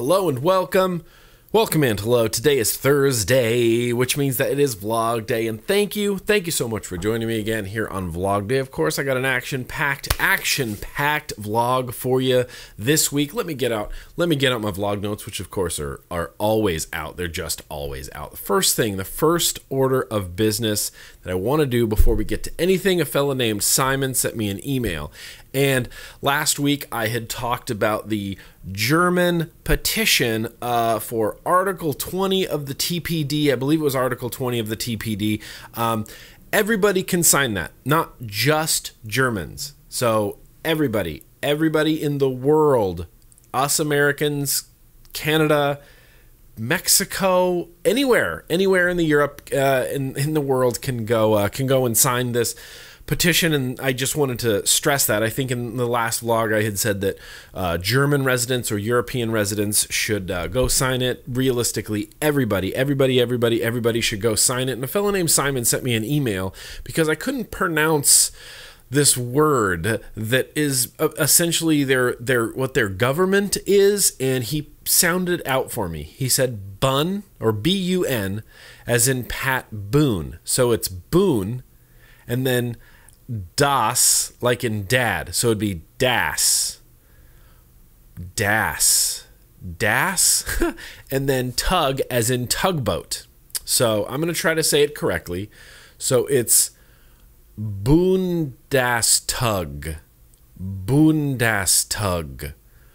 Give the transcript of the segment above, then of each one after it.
Hello and welcome. Welcome and hello. Today is Thursday, which means that it is vlog day, and thank you so much for joining me again here on vlog day. Of course, I got an action-packed vlog for you this week. Let me get out my vlog notes, which of course are always out. They're just always out. The first order of business that I want to do before we get to anything, a fella named Simon sent me an email. And last week I had talked about the German petition for Article 20 of the TPD. I believe it was Article 20 of the TPD. Everybody can sign that, not just Germans. So everybody in the world, us Americans, Canada, Mexico, anywhere in the Europe, in the world can go and sign this petition. And I just wanted to stress that. I think in the last vlog I had said that German residents or European residents should go sign it. Realistically, everybody should go sign it. And a fellow named Simon sent me an email because I couldn't pronounce this word that is essentially what their government is, and he sounded out for me. He said bun, or B-U-N, as in Pat Boone. So it's Boone, and then das, like in dad. So it'd be das, and then tug, as in tugboat. So I'm going to try to say it correctly. So it's Bundestag, Bundestag,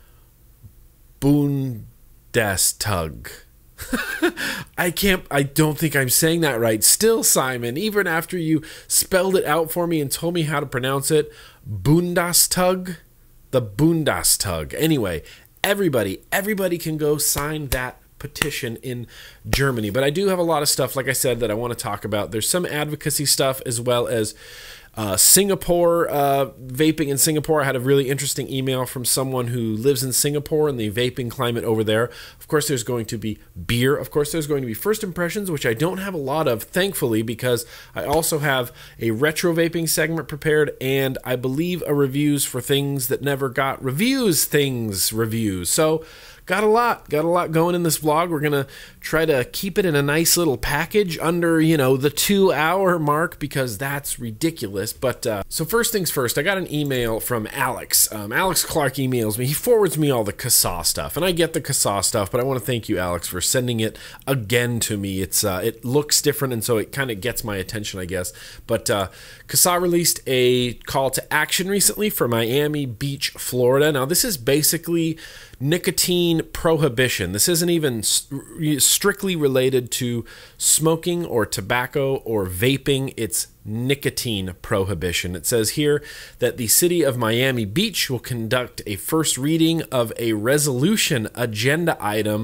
Bundestag. I don't think I'm saying that right. Still, Simon, even after you spelled it out for me and told me how to pronounce it, Bundestag, the Bundestag. Anyway, everybody can go sign that petition in Germany. But I do have a lot of stuff, like I said, that I want to talk about. There's some advocacy stuff, as well as Singapore, vaping in Singapore. I had a really interesting email from someone who lives in Singapore and the vaping climate over there. Of course, there's going to be beer. Of course, there's going to be first impressions, which I don't have a lot of, thankfully, because I also have a retro vaping segment prepared, and I believe a reviews for things that never got reviews. So got a lot going in this vlog. We're going to try to keep it in a nice little package under, the 2-hour mark, because that's ridiculous. But so first things first, I got an email from Alex. Alex Clark emails me. He forwards me all the CASA stuff, and I get the CASA stuff, but I want to thank you, Alex, for sending it again to me. It looks different, and so it kind of gets my attention, I guess. But CASA released a call to action recently for Miami Beach, Florida. Now, this is basically nicotine prohibition. This isn't even strictly related to smoking or tobacco or vaping. It's nicotine prohibition. It says here that the city of Miami Beach will conduct a first reading of a resolution agenda item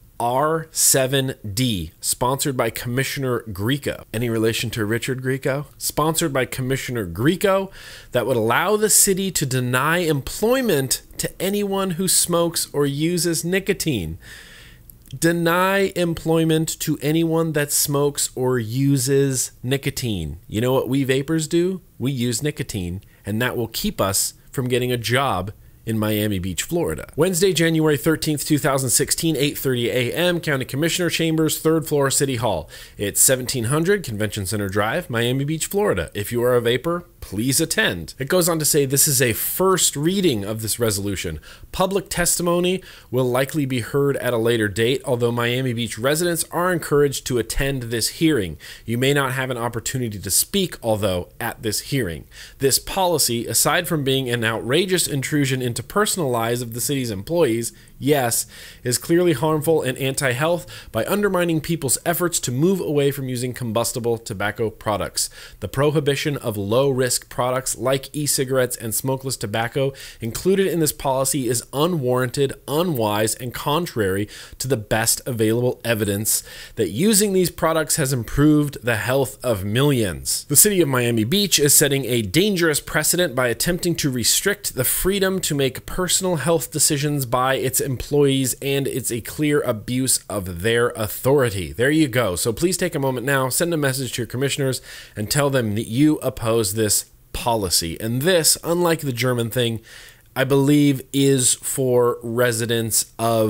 R7D, sponsored by Commissioner Grieco. Any relation to Richard Grieco? Sponsored by Commissioner Grieco, that would allow the city to deny employment to anyone who smokes or uses nicotine. Deny employment to anyone that smokes or uses nicotine. You know what we vapors do? We use nicotine, and that will keep us from getting a job in Miami Beach, Florida. Wednesday, January 13th, 2016, 8:30 a.m., County Commissioner Chambers, 3rd floor, City Hall. It's 1700 Convention Center Drive, Miami Beach, Florida. If you are a vapor, please attend. It goes on to say this is a first reading of this resolution. Public testimony will likely be heard at a later date, although Miami Beach residents are encouraged to attend this hearing. You may not have an opportunity to speak, although, at this hearing. This policy, aside from being an outrageous intrusion into personal lives of the city's employees, yes, is clearly harmful and anti-health by undermining people's efforts to move away from using combustible tobacco products. The prohibition of low-risk products like e-cigarettes and smokeless tobacco included in this policy is unwarranted, unwise, and contrary to the best available evidence that using these products has improved the health of millions. The city of Miami Beach is setting a dangerous precedent by attempting to restrict the freedom to make personal health decisions by its employees, and it's a clear abuse of their authority. There you go. So please take a moment now, send a message to your commissioners, and tell them that you oppose this policy. And this, unlike the German thing, I believe is for residents of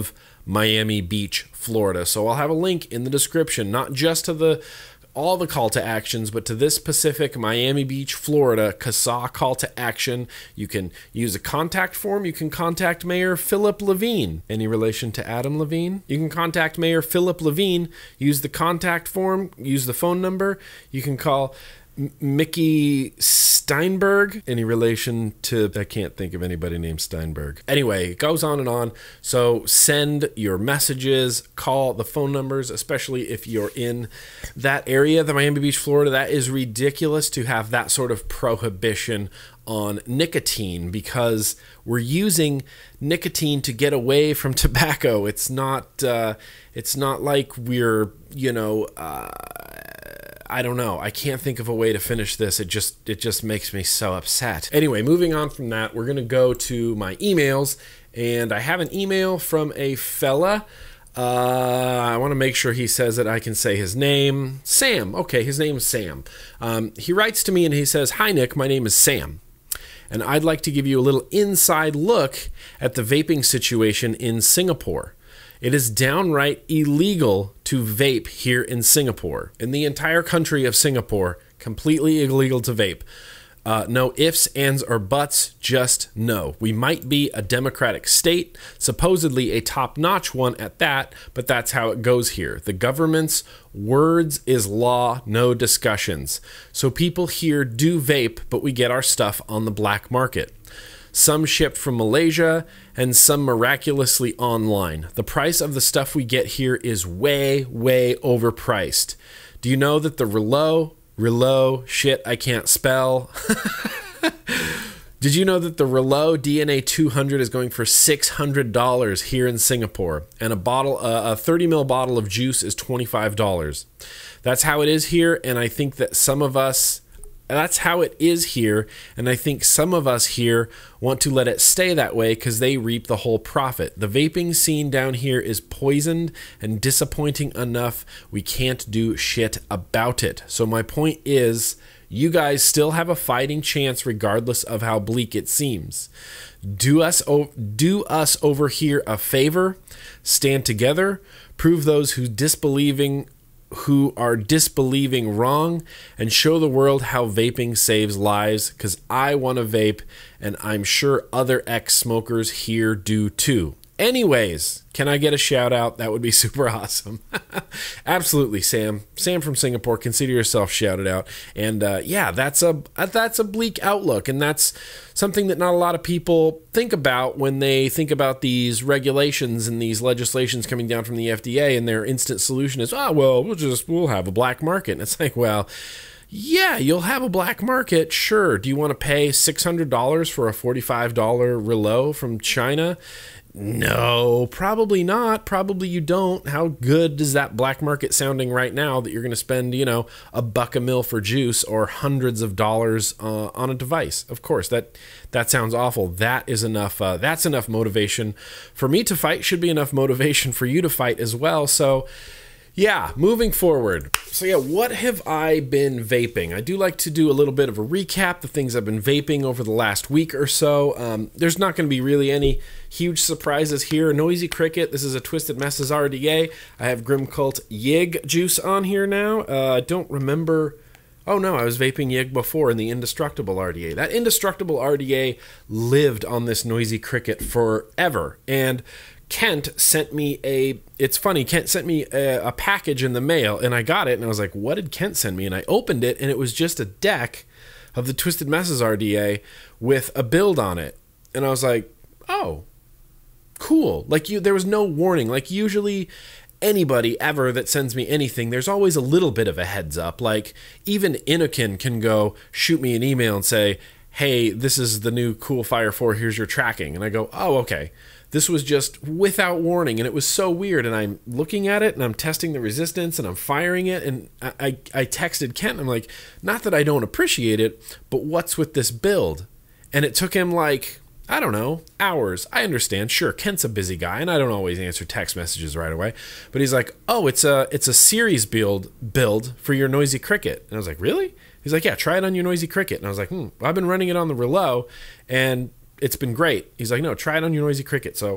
Miami Beach, Florida. So I'll have a link in the description, not just to all the call to actions, but to this specific Miami Beach, Florida CASA call to action. You can use a contact form. You can contact Mayor Philip Levine. Any relation to Adam Levine? You can contact Mayor Philip Levine. Use the contact form. Use the phone number. You can call Mickey Steinberg. Any relation to, I can't think of anybody named Steinberg. Anyway, it goes on and on. So send your messages, call the phone numbers, especially if you're in that area, the Miami Beach, Florida. That is ridiculous to have that sort of prohibition on nicotine, because we're using nicotine to get away from tobacco. It's not like we're, I don't know. I can't think of a way to finish this. It just makes me so upset. Anyway, moving on from that, we're going to go to my emails, and I have an email from a fella. I want to make sure he says it. I can say his name. Sam. Okay, his name is Sam. He writes to me and he says, "Hi, Nick. My name is Sam, and I'd like to give you a little inside look at the vaping situation in Singapore. It is downright illegal to vape here in Singapore. In the entire country of Singapore, completely illegal to vape. No ifs, ands, or buts, just no. We might be a democratic state, supposedly a top-notch one at that, but that's how it goes here. The government's words is law, no discussions. So people here do vape, but we get our stuff on the black market. Some shipped from Malaysia, and some miraculously online. The price of the stuff we get here is way, way overpriced. Do you know that the Relo, shit, I can't spell. Did you know that the Relo DNA 200 is going for $600 here in Singapore, and a 30 ml bottle of juice is $25? That's how it is here, and I think that that's how it is here, and I think some of us here want to let it stay that way because they reap the whole profit. The vaping scene down here is poisoned and disappointing enough. We can't do shit about it. So my point is, you guys still have a fighting chance regardless of how bleak it seems. Do us over here a favor. Stand together. Prove those who are disbelieving wrong, and show the world how vaping saves lives, because I want to vape, and I'm sure other ex-smokers here do too. Anyways, can I get a shout out? That would be super awesome. Absolutely, Sam. Sam from Singapore, consider yourself shouted out. And yeah, that's a bleak outlook, and that's something that not a lot of people think about when they think about these regulations and these legislations coming down from the FDA, and their instant solution is, oh, well, we'll have a black market. And it's like, well, yeah, you'll have a black market, sure. Do you want to pay $600 for a $45 Relo from China? No, probably not. Probably you don't. How good is that black market sounding right now that you're going to spend, $1 a mil for juice or hundreds of dollars on a device? Of course, that sounds awful. That is enough. That's enough motivation for me to fight. Should be enough motivation for you to fight as well. So yeah, moving forward. So yeah, what have I been vaping? I do like to do a little bit of a recap, the things I've been vaping over the last week or so. There's not going to be really any huge surprises here. Noisy Cricket, this is a Twisted Messes RDA. I have Grimcult Yig juice on here now. I don't remember. Oh no, I was vaping Yig before in the Indestructible RDA. That Indestructible RDA lived on this Noisy Cricket forever. And Kent sent me it's funny, Kent sent me a package in the mail, and I got it, and I was like, what did Kent send me? And I opened it, and it was just a deck of the Twisted Messes RDA with a build on it. And I was like, oh, cool. Like, there was no warning. Like, usually anybody ever that sends me anything, there's always a little bit of a heads up. Like, even Inokin can go shoot me an email and say, hey, this is the new Cool Fire 4, here's your tracking. And I go, oh, okay. This was just without warning, and it was so weird. And I'm looking at it, and I'm testing the resistance, and I'm firing it, and I texted Kent, and I'm like, not that I don't appreciate it, but what's with this build? And it took him like, I don't know, hours. I understand. Sure, Kent's a busy guy, and I don't always answer text messages right away. But he's like, oh, it's a series build for your Noisy Cricket. And I was like, really? He's like, yeah, try it on your Noisy Cricket. And I was like, well, I've been running it on the Relo, and it's been great. He's like, no, try it on your Noisy Cricket. So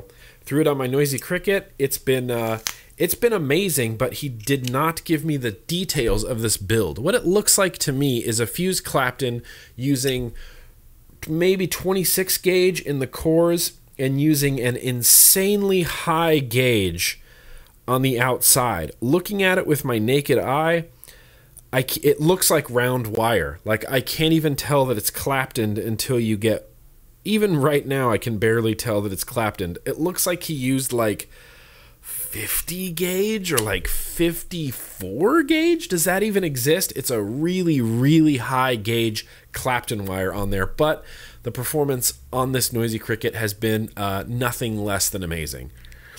threw it on my Noisy Cricket. It's been amazing, but he did not give me the details of this build. What it looks like to me is a fused Clapton using maybe 26 gauge in the cores and using an insanely high gauge on the outside. Looking at it with my naked eye, it looks like round wire. Like, I can't even tell that it's Claptoned until you get... Even right now, I can barely tell that it's Claptoned. It looks like he used, like, 50 gauge or, like, 54 gauge? Does that even exist? It's a really, really high gauge Clapton wire on there. But the performance on this Noisy Cricket has been nothing less than amazing.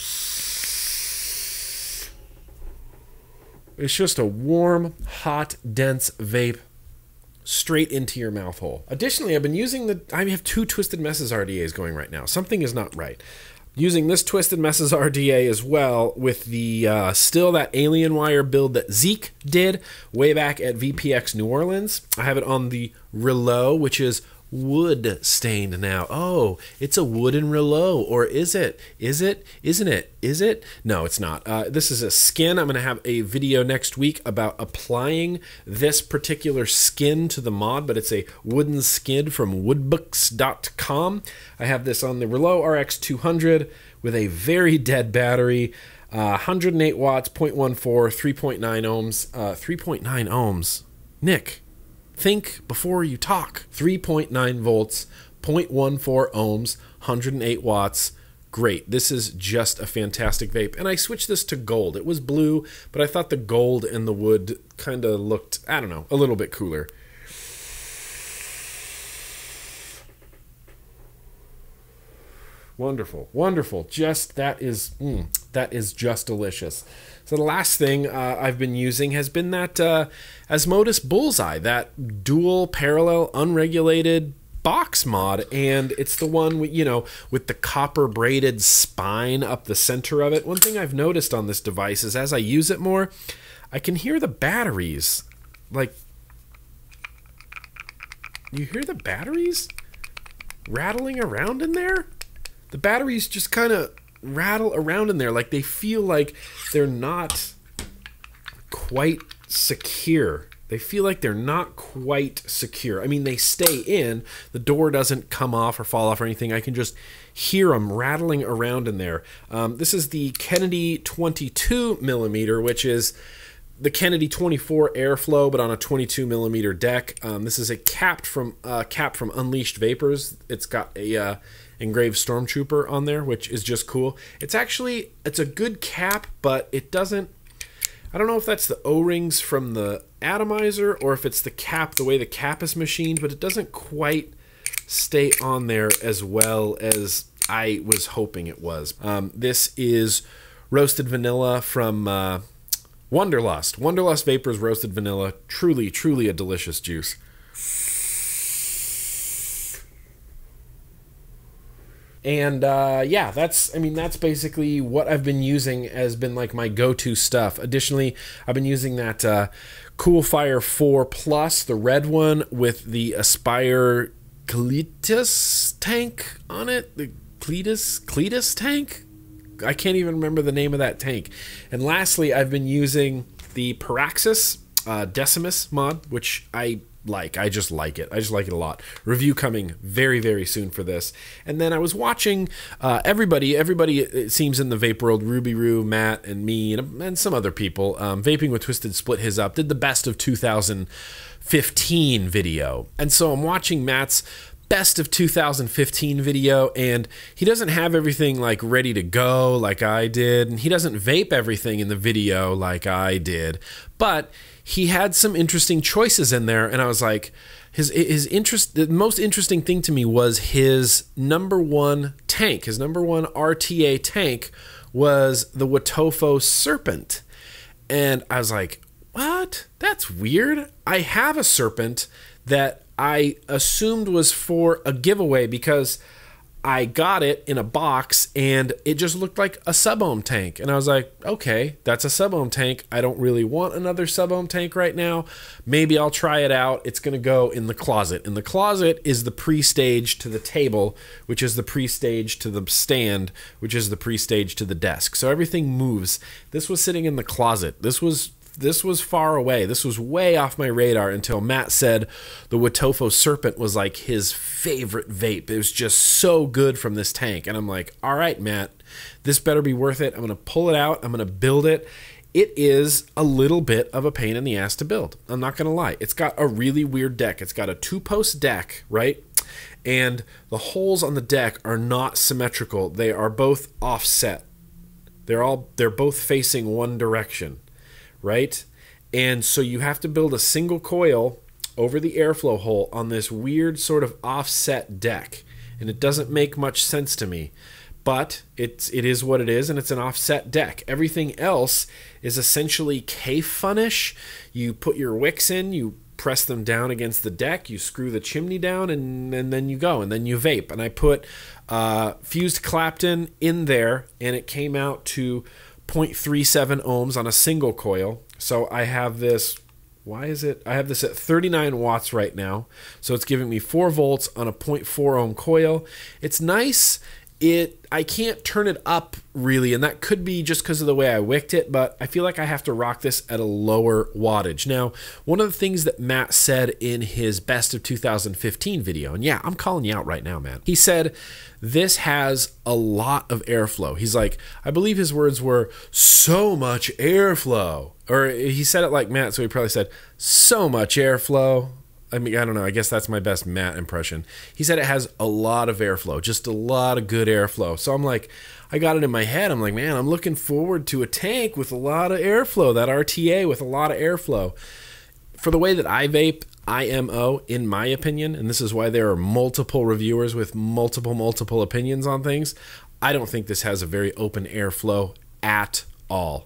It's just a warm, hot, dense vape straight into your mouth hole. Additionally, I've been using I have 2 Twisted Messes RDAs going right now. Something is not right. Using this Twisted Messes RDA as well with the still that alien wire build that Zeke did way back at VPX New Orleans. I have it on the Rillo, which is wood stained now. Oh, it's a wooden Rillo, or is it? Is it? Isn't it? Is it? No, it's not. This is a skin. I'm going to have a video next week about applying this particular skin to the mod, but it's a wooden skin from woodbooks.com. I have this on the Rillo RX200 with a very dead battery, 108 watts, 0.14, 3.9 ohms, 3.9 ohms. Nick, think before you talk. 3.9 volts, 0.14 ohms, 108 watts. Great. This is just a fantastic vape. And I switched this to gold. It was blue, but I thought the gold and the wood kind of looked, I don't know, a little bit cooler. Wonderful. Wonderful. Just, that is just delicious. So the last thing I've been using has been that Asmodus Bullseye, that dual parallel unregulated box mod, and it's the one with, you know, with the copper braided spine up the center of it. One thing I've noticed on this device is as I use it more, I can hear the batteries. Like, you hear the batteries rattling around in there? The batteries just kind of rattle around in there, like they feel like they're not quite secure. They feel like they're not quite secure. I mean, they stay in. The door doesn't come off or fall off or anything. I can just hear them rattling around in there. This is the Kennedy 22 millimeter, which is the Kennedy 24 airflow, but on a 22 millimeter deck. This is a cap from Unleashed Vapors. It's got a engraved Stormtrooper on there, which is just cool. It's a good cap, but it doesn't, I don't know if that's the O-rings from the atomizer or if it's the cap, the way the cap is machined, but it doesn't quite stay on there as well as I was hoping it was. This is roasted vanilla from Wonderlust. Wonderlust Vapors Roasted Vanilla. Truly, truly a delicious juice. And yeah, that's basically what I've been using has been like my go-to stuff. Additionally, I've been using that Cool Fire 4 Plus, the red one with the Aspire Cletus tank on it. The Cletus tank? I can't even remember the name of that tank. And lastly, I've been using the Paraxis Decimus mod, which I like. I just like it. I just like it a lot. Review coming very, very soon for this. And then I was watching everybody, it seems in the vape world, Ruby Roo, Matt, and me, and some other people. Vaping with Twisted split his up, did the best of 2015 video. And so I'm watching Matt's best of 2015 video, and he doesn't have everything like ready to go like I did, and he doesn't vape everything in the video like I did, but he had some interesting choices in there, and I was like, the most interesting thing to me was his number one tank. His number one RTA tank was the Watofo Serpent, and I was like, what? That's weird. I have a Serpent that I assumed was for a giveaway because I got it in a box and it just looked like a sub-ohm tank. And I was like, okay, that's a sub-ohm tank. I don't really want another sub-ohm tank right now. Maybe I'll try it out. It's going to go in the closet. In the closet is the pre-stage to the table, which is the pre-stage to the stand, which is the pre-stage to the desk. So everything moves. This was sitting in the closet. This was far away. This was way off my radar until Matt said the Watofo Serpent was like his favorite vape. It was just so good from this tank. And I'm like, all right, Matt, this better be worth it. I'm going to pull it out. I'm going to build it. It is a little bit of a pain in the ass to build. I'm not going to lie. It's got a really weird deck. It's got a 2-post deck, right? And the holes on the deck are not symmetrical. They are both offset. They're both facing one direction. Right? And so you have to build a single coil over the airflow hole on this weird sort of offset deck. And it doesn't make much sense to me. But it is what it is, and it's an offset deck. Everything else is essentially K-funish. You put your wicks in, you press them down against the deck, you screw the chimney down, and then you go, and then you vape. And I put fused Clapton in there, and it came out to 0.37 ohms on a single coil. So I have this, I have this at 39 watts right now. So it's giving me 4 volts on a 0.4 ohm coil. It's nice. I can't turn it up really, and that could be just because of the way I wicked it, but I feel like I have to rock this at a lower wattage. Now, one of the things that Matt said in his best of 2015 video, and yeah, I'm calling you out right now, man. He said, this has a lot of airflow. He's like, I believe his words were, so much airflow. Or he said it like Matt, so he probably said, so much airflow. I mean, I don't know. I guess that's my best Matt impression. He said it has a lot of airflow, just a lot of good airflow. So I'm like, I got it in my head. I'm like, man, I'm looking forward to a tank with a lot of airflow, that RTA with a lot of airflow. For the way that I vape, IMO, in my opinion, and this is why there are multiple reviewers with multiple opinions on things, I don't think this has a very open airflow at all.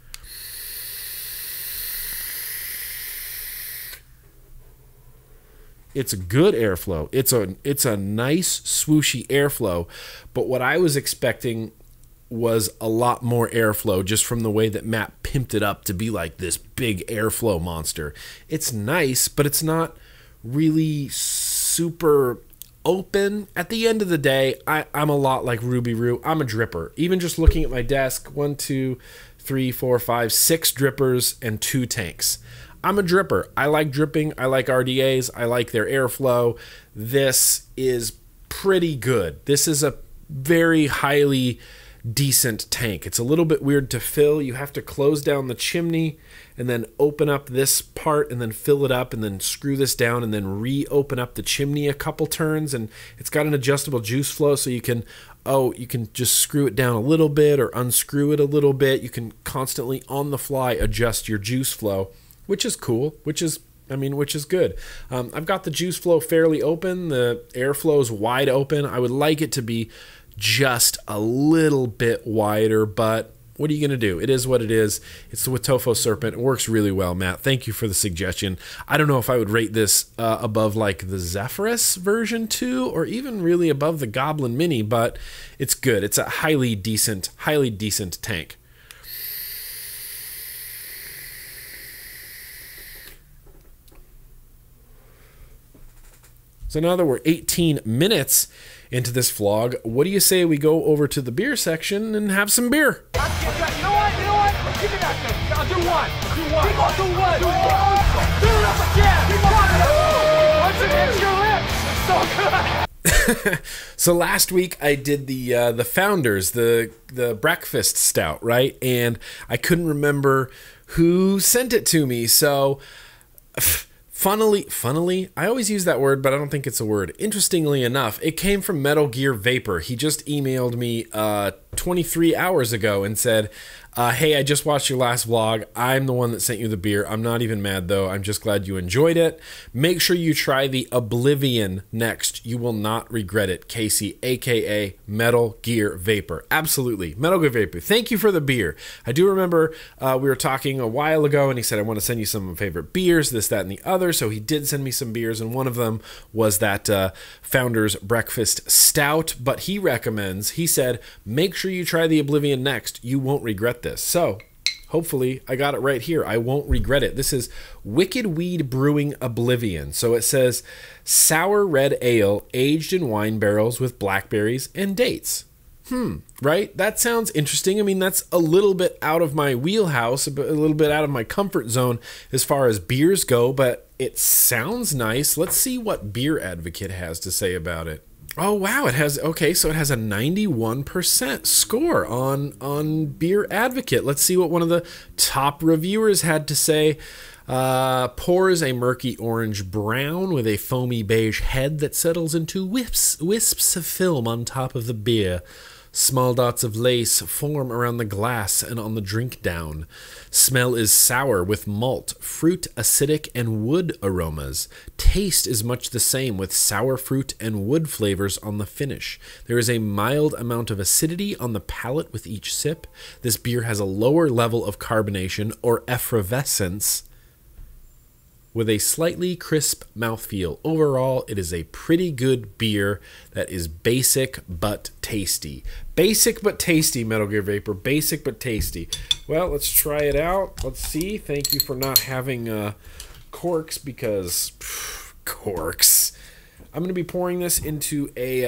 It's a good airflow. It's a nice swooshy airflow, but what I was expecting was a lot more airflow just from the way that Matt pimped it up to be like this big airflow monster. It's nice, but it's not really super open. At the end of the day, I'm a lot like Ruby Roo. I'm a dripper. Even just looking at my desk, 1, 2, 3, 4, 5, 6 drippers and 2 tanks. I'm a dripper. I like dripping. I like RDAs. I like their airflow. This is pretty good. This is a very highly decent tank. It's a little bit weird to fill. You have to close down the chimney and then open up this part and then fill it up and then screw this down and then reopen up the chimney a couple turns. And it's got an adjustable juice flow, so you can just screw it down a little bit or unscrew it a little bit. You can constantly on the fly adjust your juice flow, which is cool, which is good. I've got the juice flow fairly open. The airflow is wide open. I would like it to be just a little bit wider, but what are you going to do? It is what it is. It's the Watofo Serpent. It works really well, Matt. Thank you for the suggestion. I don't know if I would rate this above like the Zephyrus version 2 or even really above the Goblin Mini, but it's good. It's a highly decent tank. So now that we're 18 minutes into this vlog, what do you say we go over to the beer section and have some beer? You know what? Give me that thing. I'll do one. Keep on doing one. Do it up again. Once it hits your lips, it's so good. So last week I did the Founders, the breakfast stout, right? And I couldn't remember who sent it to me. So Funnily, I always use that word, but I don't think it's a word. Interestingly enough, it came from Metal Gear Vapor. He just emailed me 23 hours ago and said, Hey, I just watched your last vlog. I'm the one that sent you the beer. I'm not even mad, though. I'm just glad you enjoyed it. Make sure you try the Oblivion next. You will not regret it. Casey, a.k.a. Metal Gear Vapor. Absolutely. Metal Gear Vapor. Thank you for the beer. I do remember we were talking a while ago, and he said, I want to send you some of my favorite beers, this, that, and the other. So he did send me some beers, and one of them was that Founder's Breakfast Stout. But he recommends, he said, make sure you try the Oblivion next. You won't regret this. So hopefully I got it right here. I won't regret it. This is Wicked Weed Brewing Oblivion. So it says sour red ale aged in wine barrels with blackberries and dates. Right? That sounds interesting. I mean, that's a little bit out of my wheelhouse, a little bit out of my comfort zone as far as beers go, but it sounds nice. Let's see what Beer Advocate has to say about it. Oh, wow. It has, okay, so it has a 91% score on Beer Advocate. Let's see what one of the top reviewers had to say. Pours a murky orange brown with a foamy beige head that settles into wisps of film on top of the beer. Small dots of lace form around the glass and on the drink down. Smell is sour with malt, fruit, acidic, and wood aromas. Taste is much the same with sour fruit and wood flavors on the finish. There is a mild amount of acidity on the palate with each sip. This beer has a lower level of carbonation or effervescence with a slightly crisp mouthfeel. Overall, it is a pretty good beer that is basic but tasty. Basic but tasty, Metal Gear Vapor. Basic but tasty. Well, let's try it out. Let's see. Thank you for not having corks because... corks. I'm going to be pouring this into a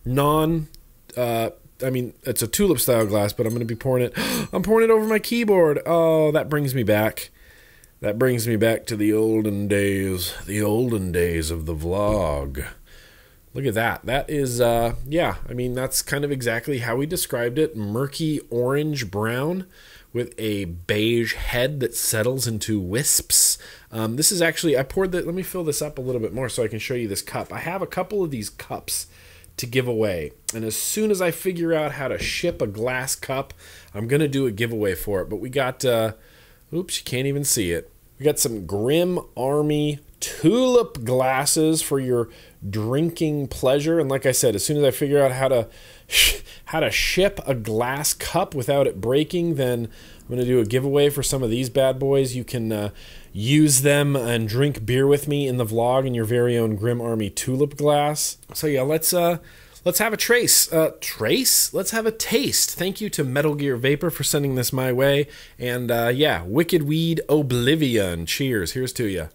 I mean, it's a tulip-style glass, but I'm going to be pouring it... I'm pouring it over my keyboard. Oh, that brings me back. That brings me back to the olden days of the vlog. Look at that. That is, yeah, I mean, that's kind of exactly how we described it. Murky orange brown with a beige head that settles into wisps. This is actually, I poured that, let me fill this up a little bit more so I can show you this cup. I have a couple of these cups to give away. And as soon as I figure out how to ship a glass cup, I'm going to do a giveaway for it. But we got... oops, you can't even see it. We got some Grim Army tulip glasses for your drinking pleasure. And like I said, as soon as I figure out how to ship a glass cup without it breaking, then I'm going to do a giveaway for some of these bad boys. You can use them and drink beer with me in the vlog in your very own Grim Army tulip glass. So yeah, let's have a trace. Let's have a taste. Thank you to Metal Gear Vapor for sending this my way. And yeah, Wicked Weed Oblivion. Cheers. Here's to you.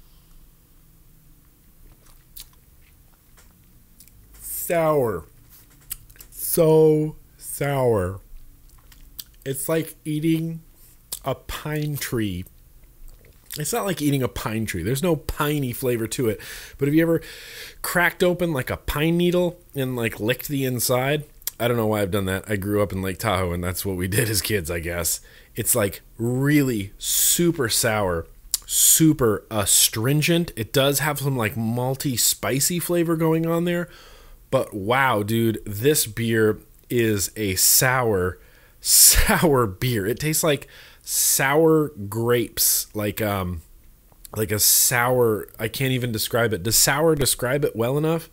Sour. So sour. It's like eating a pine tree. It's not like eating a pine tree. There's no piney flavor to it. But have you ever cracked open like a pine needle and like licked the inside? I don't know why I've done that. I grew up in Lake Tahoe and that's what we did as kids, I guess. It's like really super sour, super astringent. It does have some like malty, spicy flavor going on there. But wow, dude, this beer is a sour beer. It tastes like sour grapes, like a sour, I can't even describe it. Does sour describe it well enough?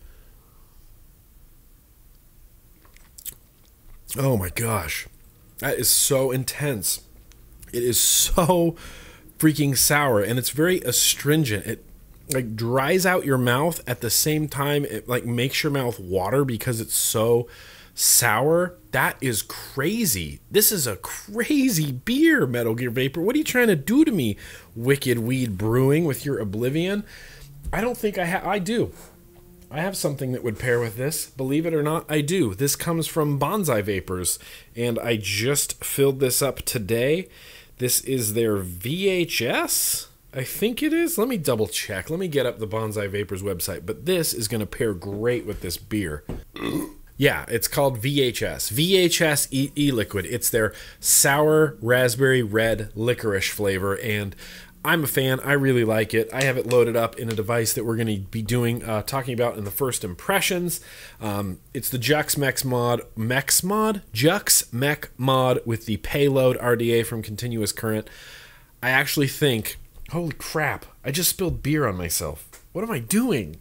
Oh my gosh, that is so intense. It is so freaking sour, and it's very astringent. It like dries out your mouth at the same time. It like makes your mouth water because it's so sour. That is crazy. This is a crazy beer, Metal Gear Vapor. What are you trying to do to me, Wicked Weed Brewing, with your Oblivion? I don't think I have. I do. I have something that would pair with this. Believe it or not, I do. This comes from Bonsai Vapors, and I just filled this up today. This is their VHS, I think it is. Let me double check. Let me get up the Bonsai Vapors website. But this is going to pair great with this beer. Yeah, it's called VHS. VHS E-Liquid. It's their sour raspberry red licorice flavor, and I'm a fan. I really like it. I have it loaded up in a device that we're going to be doing, talking about in the first impressions. It's the Jux Mech mod with the Payload RDA from Continuous Current. I actually think, holy crap, I just spilled beer on myself. What am I doing?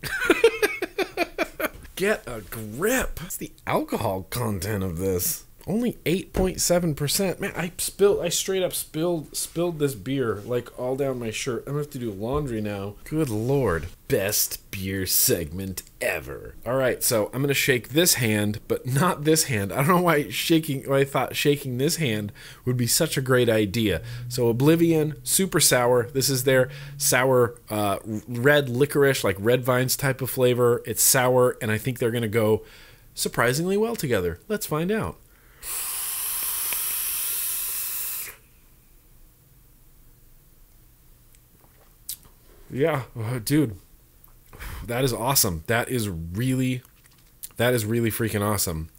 Get a grip. What's the alcohol content of this? Only 8.7%. Man, I straight up spilled this beer like all down my shirt. I'm gonna have to do laundry now. Good Lord. Best beer segment ever. All right, so I'm gonna shake this hand, but not this hand. I don't know why I thought shaking this hand would be such a great idea. So Oblivion, super sour. This is their sour red licorice, like red vines type of flavor. It's sour, and I think they're gonna go surprisingly well together. Let's find out. Yeah, dude, that is awesome. That is really freaking awesome.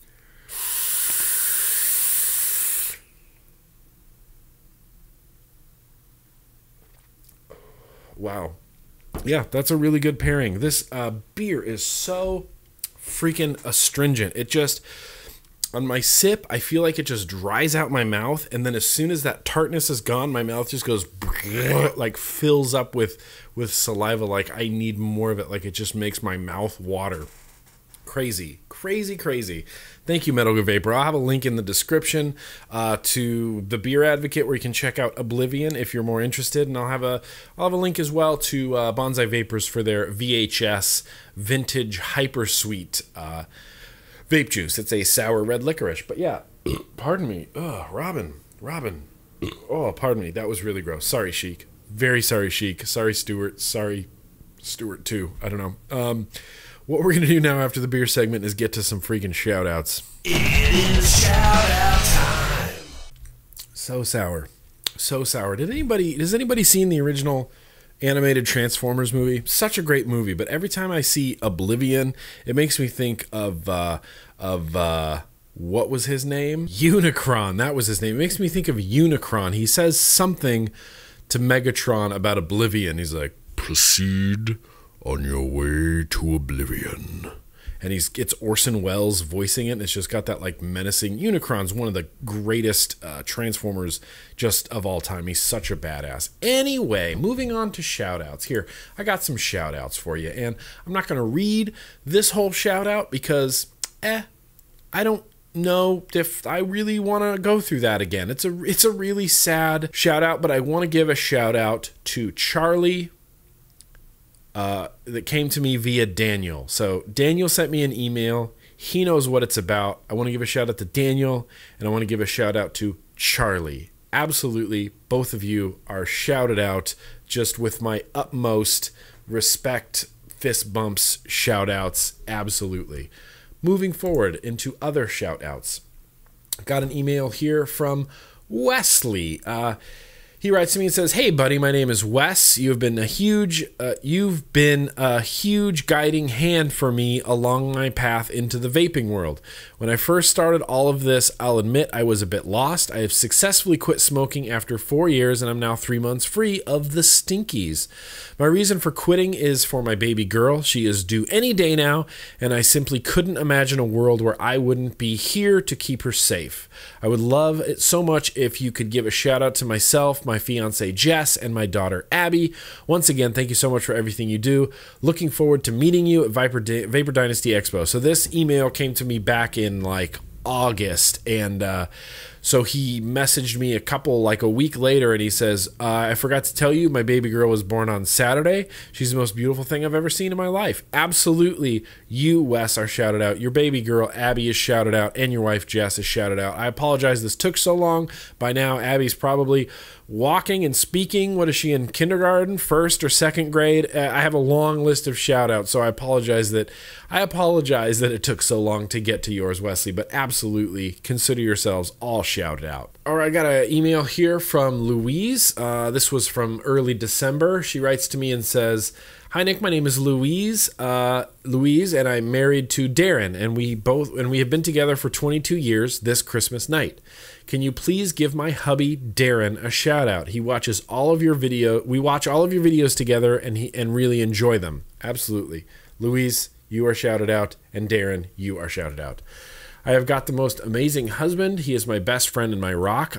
Wow. Yeah, that's a really good pairing. This beer is so freaking astringent. It just, on my sip, I feel like it just dries out my mouth, and then as soon as that tartness is gone, my mouth just goes like fills up with saliva. Like I need more of it. Like it just makes my mouth water. Crazy. Thank you, Metal Gear Vapor. I'll have a link in the description to the Beer Advocate where you can check out Oblivion if you're more interested, and I'll have a link as well to Bonsai Vapors for their VHS Vintage Hypersweet vape juice. It's a sour red licorice. But yeah, pardon me. Robin. Oh, pardon me. That was really gross. Sorry, Sheik. Very sorry, Sheik. Sorry, Stuart. Sorry, Stuart, too. I don't know. What we're going to do now after the beer segment is get to some freaking shout-outs. It is shout-out time. So sour. Has anybody seen the original animated Transformers movie? Such a great movie, but every time I see Oblivion, it makes me think of what was his name? Unicron. That was his name. It makes me think of Unicron. He says something to Megatron about Oblivion. He's like, proceed on your way to oblivion. And it's Orson Welles voicing it, and it's just got that like menacing. Unicron's one of the greatest Transformers just of all time. He's such a badass. Anyway, moving on to shout-outs. Here, I got some shout-outs for you, and I'm not going to read this whole shout-out because, I don't know if I really want to go through that again. It's a really sad shout-out, but I want to give a shout-out to Charlie, that came to me via Daniel. So Daniel sent me an email. He knows what it's about. I want to give a shout out to Daniel, and I want to give a shout out to Charlie. Absolutely, both of you are shouted out just with my utmost respect, fist bumps, shout outs. Absolutely. Moving forward into other shout outs. Got an email here from Wesley. He writes to me and says, "Hey, buddy, my name is Wes. You've been a huge guiding hand for me along my path into the vaping world. When I first started all of this, I'll admit I was a bit lost. I have successfully quit smoking after 4 years, and I'm now 3 months free of the stinkies. My reason for quitting is for my baby girl. She is due any day now, and I simply couldn't imagine a world where I wouldn't be here to keep her safe. I would love it so much if you could give a shout out to myself, my fiance Jess, and my daughter Abby. Once again, thank you so much for everything you do. Looking forward to meeting you at Vapor Dynasty Expo." So this email came to me back in like August, and so he messaged me a week later, and he says, "I forgot to tell you, my baby girl was born on Saturday. She's the most beautiful thing I've ever seen in my life." Absolutely, you, Wes, are shouted out. Your baby girl, Abby, is shouted out, and your wife, Jess, is shouted out. I apologize this took so long. By now, Abby's probably walking and speaking. What is she, in kindergarten, first or second grade? I have a long list of shout outs, so I apologize that it took so long to get to yours, Wesley, but absolutely consider yourselves all shout shouted out. All right, I got an email here from Louise. This was from early December. She writes to me and says, "Hi Nick, my name is Louise. And I'm married to Darren, and we have been together for 22 years this Christmas night. Can you please give my hubby Darren a shout out? He watches all of your video. We watch all of your videos together and really enjoy them." Absolutely. Louise, you are shouted out, and Darren, you are shouted out. "I have got the most amazing husband. He is my best friend and my rock.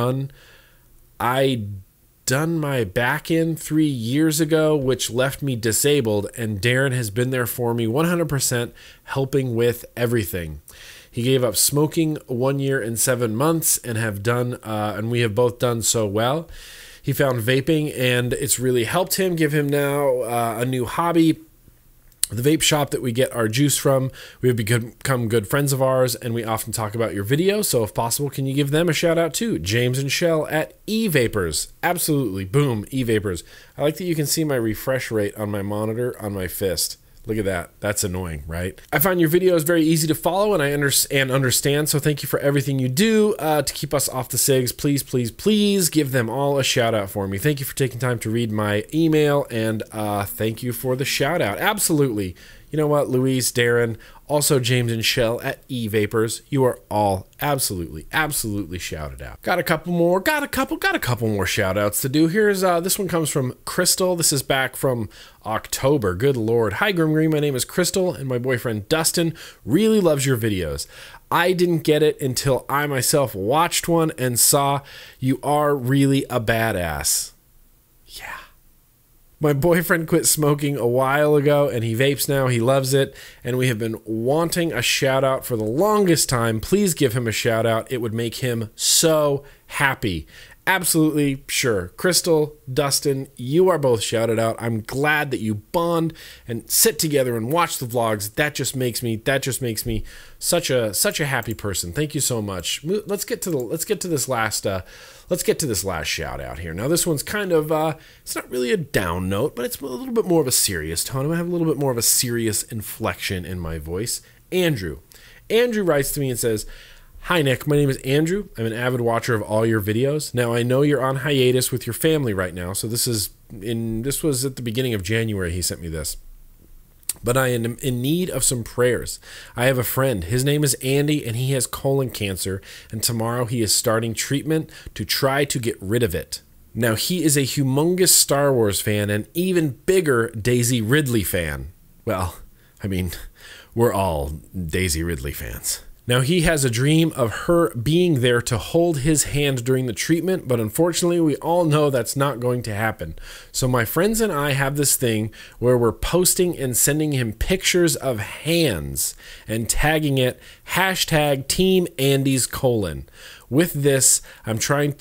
I done my back in 3 years ago, which left me disabled, and Darren has been there for me 100%, helping with everything. He gave up smoking 1 year and 7 months and we have both done so well. He found vaping and it's really helped him, give him now a new hobby. The vape shop that we get our juice from, we have become good friends of ours, and we often talk about your video. So if possible, can you give them a shout out too? James and Shell at eVapors." Absolutely. Boom. eVapors. I like that you can see my refresh rate on my monitor on my fist. Look at that. That's annoying, right? "I find your videos very easy to follow and I understand. So thank you for everything you do to keep us off the cigs. Please, please, please give them all a shout out for me. Thank you for taking time to read my email, and thank you for the shout out." Absolutely. You know what, Louise, Darren, also James and Shell at eVapors, you are all absolutely shouted out. Got a couple more shout outs to do. Here's this one comes from Crystal. This is back from October. Good Lord. "Hi GrimmGreen, my name is Crystal and my boyfriend Dustin really loves your videos. I didn't get it until I myself watched one and saw you are really a badass." Yeah. "My boyfriend quit smoking a while ago and he vapes now. He loves it and we have been wanting a shout out for the longest time. Please give him a shout out. It would make him so happy." Absolutely, sure. Crystal, Dustin, you are both shouted out. I'm glad that you bond and sit together and watch the vlogs. That just makes me such a happy person. Thank you so much. Let's get to this last shout out here. Now this one's kind of it's not really a down note, but it's a little bit more of a serious tone. I'm gonna have a little bit more of a serious inflection in my voice. Andrew writes to me and says, "Hi Nick, my name is Andrew. I'm an avid watcher of all your videos. Now I know you're on hiatus with your family right now, so this was at the beginning of January he sent me this. But I am in need of some prayers. I have a friend. His name is Andy and he has colon cancer, and tomorrow he is starting treatment to try to get rid of it. Now he is a humongous Star Wars fan and even bigger Daisy Ridley fan. Well, I mean, we're all Daisy Ridley fans. Now, he has a dream of her being there to hold his hand during the treatment, but unfortunately, we all know that's not going to happen. So my friends and I have this thing where we're posting and sending him pictures of hands and tagging it #TeamAndy's:colon. With this, I'm trying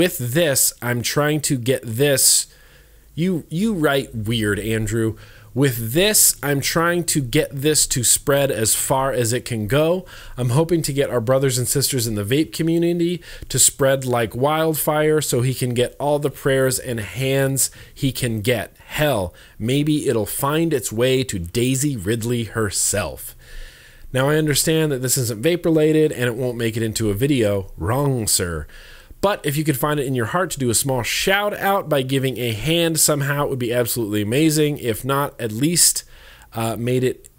to get this. You write weird, Andrew. With this, I'm trying to get this to spread as far as it can go. I'm hoping to get our brothers and sisters in the vape community to spread like wildfire so he can get all the prayers and hands he can get. Hell, maybe it'll find its way to Daisy Ridley herself. Now, I understand that this isn't vape related and it won't make it into a video. Wrong, sir. But if you could find it in your heart to do a small shout out by giving a hand somehow, it would be absolutely amazing. If not, at least made it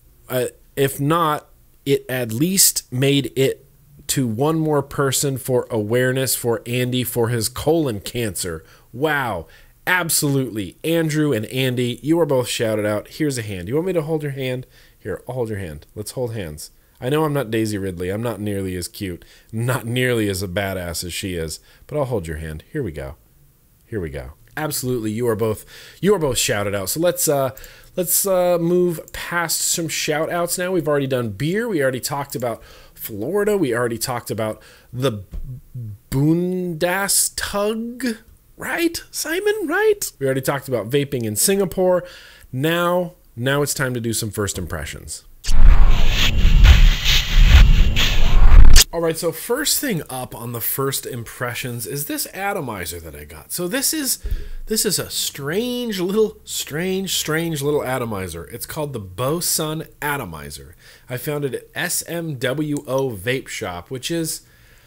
to one more person for awareness for Andy for his colon cancer. Wow. Absolutely. Andrew and Andy, you are both shouted out. Here's a hand. You want me to hold your hand? Here, I'll hold your hand. Let's hold hands. I know I'm not Daisy Ridley. I'm not nearly as cute, not nearly as a badass as she is, but I'll hold your hand. Here we go. Here we go. Absolutely, you are both shouted out. So let's move past some shout outs now. We've already done beer. We already talked about Florida. We already talked about the Bundestag, right? Simon, right? We already talked about vaping in Singapore. Now it's time to do some first impressions. All right, so first thing up on the first impressions is this atomizer that I got. So this is a strange little atomizer. It's called the Bosun atomizer. I found it at SMWO Vape Shop, which is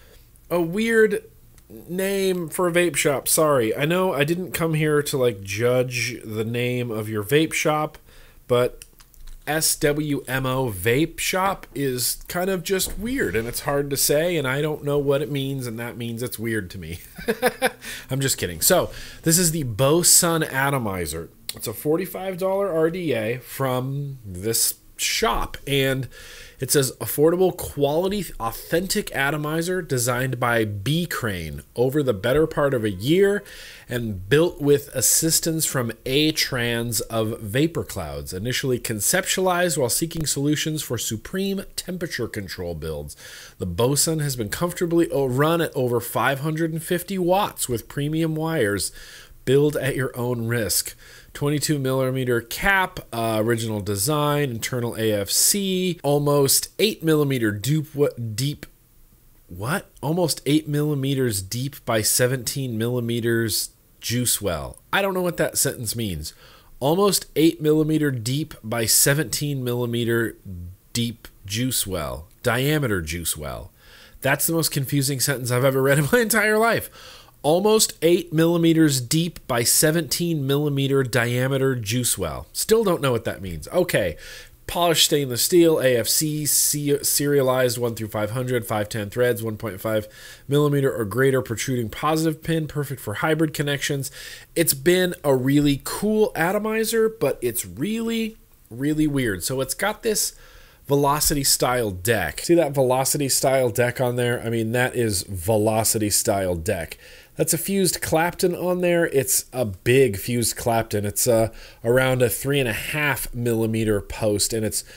a weird name for a vape shop. Sorry. I know I didn't come here to like judge the name of your vape shop, but SWMO Vape Shop is kind of just weird, and it's hard to say, and I don't know what it means, and that means it's weird to me. I'm just kidding. So this is the Bosun Atomizer. It's a $45 RDA from this shop, and it says affordable, quality, authentic atomizer designed by B Crane over the better part of a year and built with assistance from A-Trans of Vapor Clouds, initially conceptualized while seeking solutions for supreme temperature control builds. The Bosun has been comfortably run at over 550 watts with premium wires. Build at your own risk. 22 millimeter cap, original design, internal AFC, almost 8 millimeter deep. What? Almost 8 millimeters deep by 17 millimeters juice well. I don't know what that sentence means. Almost 8 millimeter deep by 17 millimeter deep juice well. Diameter juice well. That's the most confusing sentence I've ever read in my entire life. Almost 8 millimeters deep by 17 millimeter diameter juice well. Still don't know what that means. Okay. Polished stainless steel, AFC, serialized 1 through 500, 510 threads, 1.5 millimeter or greater protruding positive pin, perfect for hybrid connections. It's been a really cool atomizer, but it's really, really weird. So it's got this Velocity style deck. See that Velocity style deck on there? I mean, that is Velocity style deck. That's a fused Clapton on there. It's a big fused Clapton. It's around a 3.5 millimeter post, and it's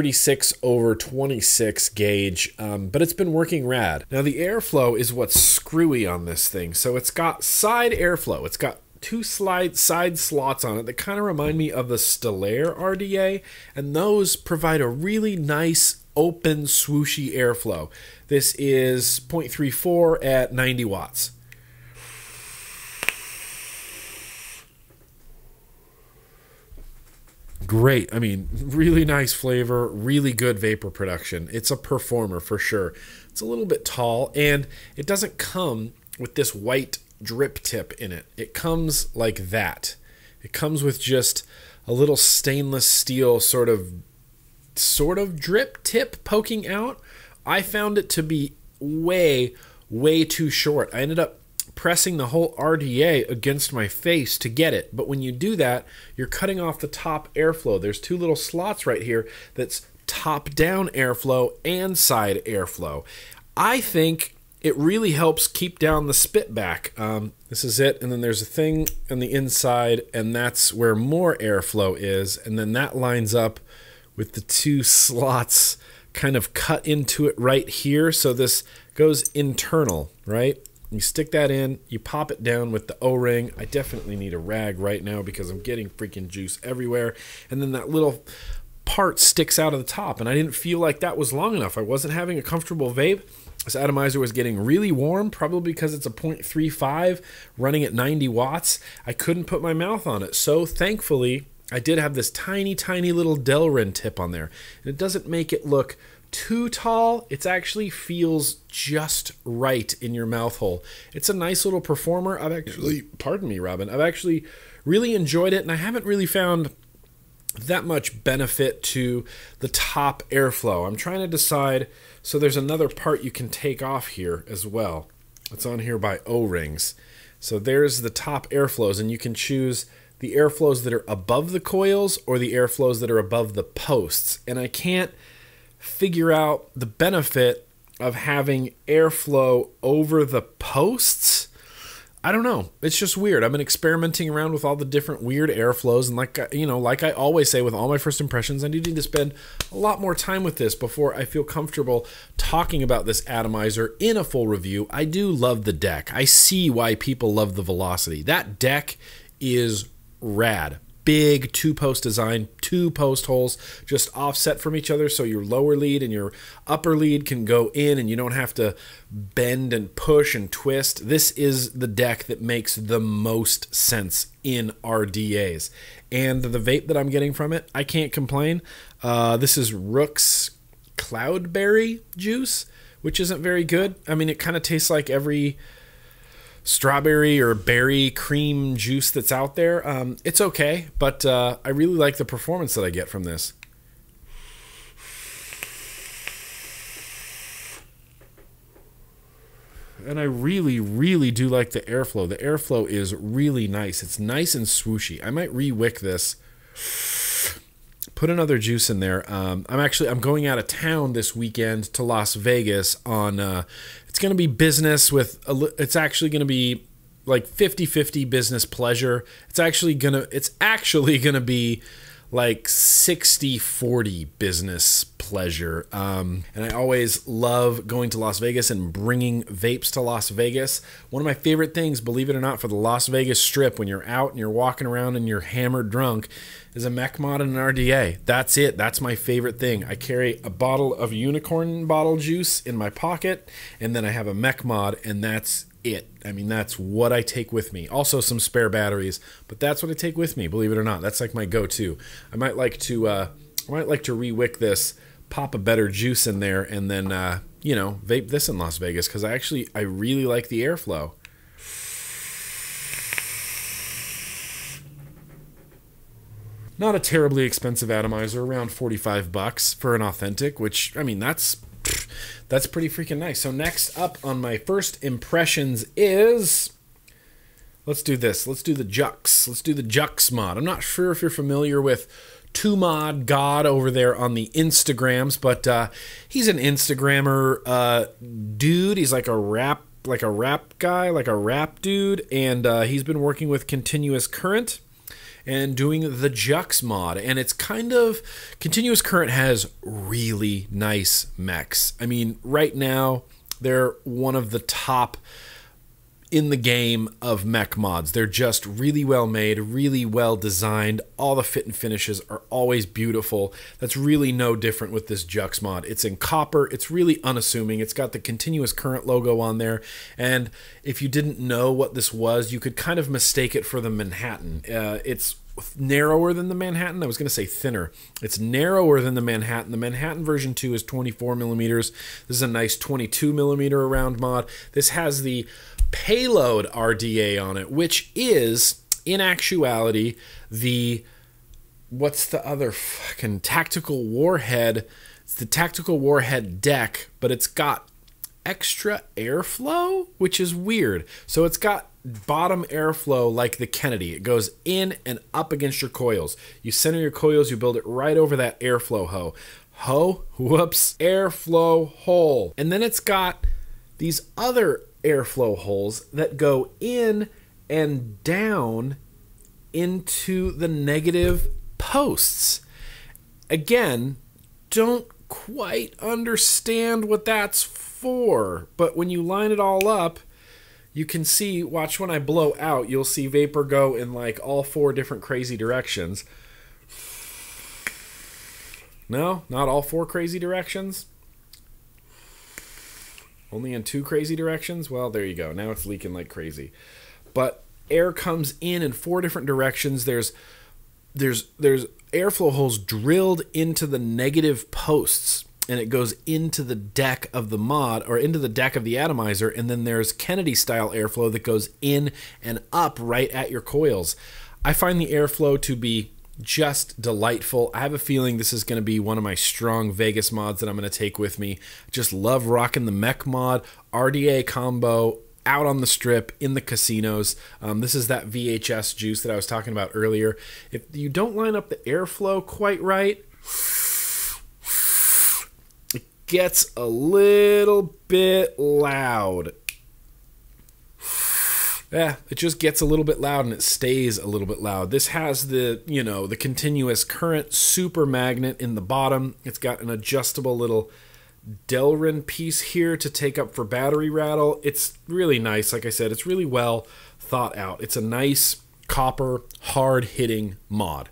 36/26 gauge, but it's been working rad. Now the airflow is what's screwy on this thing. So it's got side airflow. It's got two side slots on it that kind of remind me of the Payload RDA, and those provide a really nice open swooshy airflow. This is 0.34 at 90 watts. Great. I mean, really nice flavor, really good vapor production. It's a performer for sure. It's a little bit tall, and it doesn't come with this white drip tip in it. It comes like that. It comes with just a little stainless steel sort of drip tip poking out. I found it to be way too short. I ended up pressing the whole RDA against my face to get it, but when you do that, you're cutting off the top airflow. There's two little slots right here that's top down airflow and side airflow. I think it really helps keep down the spit back. This is it, and then there's a thing on the inside, and that's where more airflow is, and then that lines up with the two slots kind of cut into it right here. So this goes internal, right? You stick that in, you pop it down with the O-ring. I definitely need a rag right now because I'm getting freaking juice everywhere. And then that little part sticks out of the top, and I didn't feel like that was long enough. I wasn't having a comfortable vape. This atomizer was getting really warm, probably because it's a 0.35 running at 90 watts. I couldn't put my mouth on it. So thankfully, I did have this tiny little Delrin tip on there. And it doesn't make it look too tall. It actually feels just right in your mouth hole. It's a nice little performer. I've actually, pardon me, Robin, I've actually really enjoyed it, and I haven't really found that much benefit to the top airflow. I'm trying to decide. So there's another part you can take off here as well. It's on here by O-rings. So there's the top airflows, and you can choose the airflows that are above the coils or the airflows that are above the posts. And I can't figure out the benefit of having airflow over the posts. I don't know. It's just weird. I've been experimenting around with all the different weird airflows, and like I always say with all my first impressions, I need to spend a lot more time with this before I feel comfortable talking about this atomizer in a full review. I do love the deck. I see why people love the Velocity. That deck is rad. Big two-post design, two post holes just offset from each other, so your lower lead and your upper lead can go in and you don't have to bend and push and twist. This is the deck that makes the most sense in RDAs. And the vape that I'm getting from it, I can't complain. This is Rook's Cloudberry juice, which isn't very good. I mean, it kind of tastes like every strawberry or berry cream juice that's out there. It's okay, but I really like the performance that I get from this. And I really, really do like the airflow. The airflow is really nice. It's nice and swooshy. I might re-wick this. Put another juice in there. I'm going out of town this weekend to Las Vegas on, it's going to be business with, it's actually going to be like 50-50 business pleasure. It's actually going to be like 60-40 business pleasure. And I always love going to Las Vegas and bringing vapes to Las Vegas. One of my favorite things, believe it or not, for the Las Vegas Strip when you're out and you're walking around and you're hammered drunk is a mech mod and an RDA. That's it. That's my favorite thing. I carry a bottle of unicorn bottle juice in my pocket, and then I have a mech mod, and that's it. I mean, that's what I take with me. Also some spare batteries, but that's what I take with me, believe it or not. That's like my go-to. I might like to re-wick this, pop a better juice in there, and then vape this in Las Vegas, because I really like the airflow. Not a terribly expensive atomizer, around $45 for an authentic, which, I mean, that's pretty freaking nice. So next up on my first impressions is, let's do this. Let's do the Jux. Let's do the Jux mod. I'm not sure if you're familiar with 2Mod God over there on the Instagrams, but he's an Instagrammer dude. He's like a rap guy, like a rap dude, and he's been working with Continuous Current and doing the Jux mod, and it's kind of, Continuous Current has really nice mechs. I mean, right now they're one of the top in the game of mech mods. They're just really well made, really well designed. All the fit and finishes are always beautiful. That's really no different with this Jux mod. It's in copper. It's really unassuming. It's got the Continuous Current logo on there, and if you didn't know what this was, you could kind of mistake it for the Manhattan. It's narrower than the Manhattan. I was going to say thinner. It's narrower than the Manhattan. The Manhattan version 2 is 24 millimeters. This is a nice 22 millimeter around mod. This has the Payload RDA on it, which is, in actuality, what's the other fucking tactical warhead? It's the tactical warhead deck, but it's got extra airflow, which is weird. So it's got bottom airflow like the Kennedy. It goes in and up against your coils. You center your coils, you build it right over that airflow airflow hole. And then it's got these other airflow holes that go in and down into the negative posts. Again, don't quite understand what that's for, but when you line it all up, you can see, watch when I blow out, you'll see vapor go in like all 4 different crazy directions. No, not all 4 crazy directions. Only in 2 crazy directions? Well, there you go. Now it's leaking like crazy. But air comes in 4 different directions. There's airflow holes drilled into the negative posts, and it goes into the deck of the mod, or into the deck of the atomizer, and then there's Kennedy-style airflow that goes in and up right at your coils. I find the airflow to be just delightful. I have a feeling this is going to be one of my strong Vegas mods that I'm going to take with me. Just love rocking the mech mod, RDA combo, out on the strip, in the casinos. This is that VHS juice that I was talking about earlier. If you don't line up the airflow quite right, it gets a little bit loud. Yeah, it just gets a little bit loud and it stays a little bit loud. This has the, the Continuous Current super magnet in the bottom. It's got an adjustable little Delrin piece here to take up for battery rattle. It's really nice. Like I said, it's really well thought out. It's a nice copper, hard-hitting mod.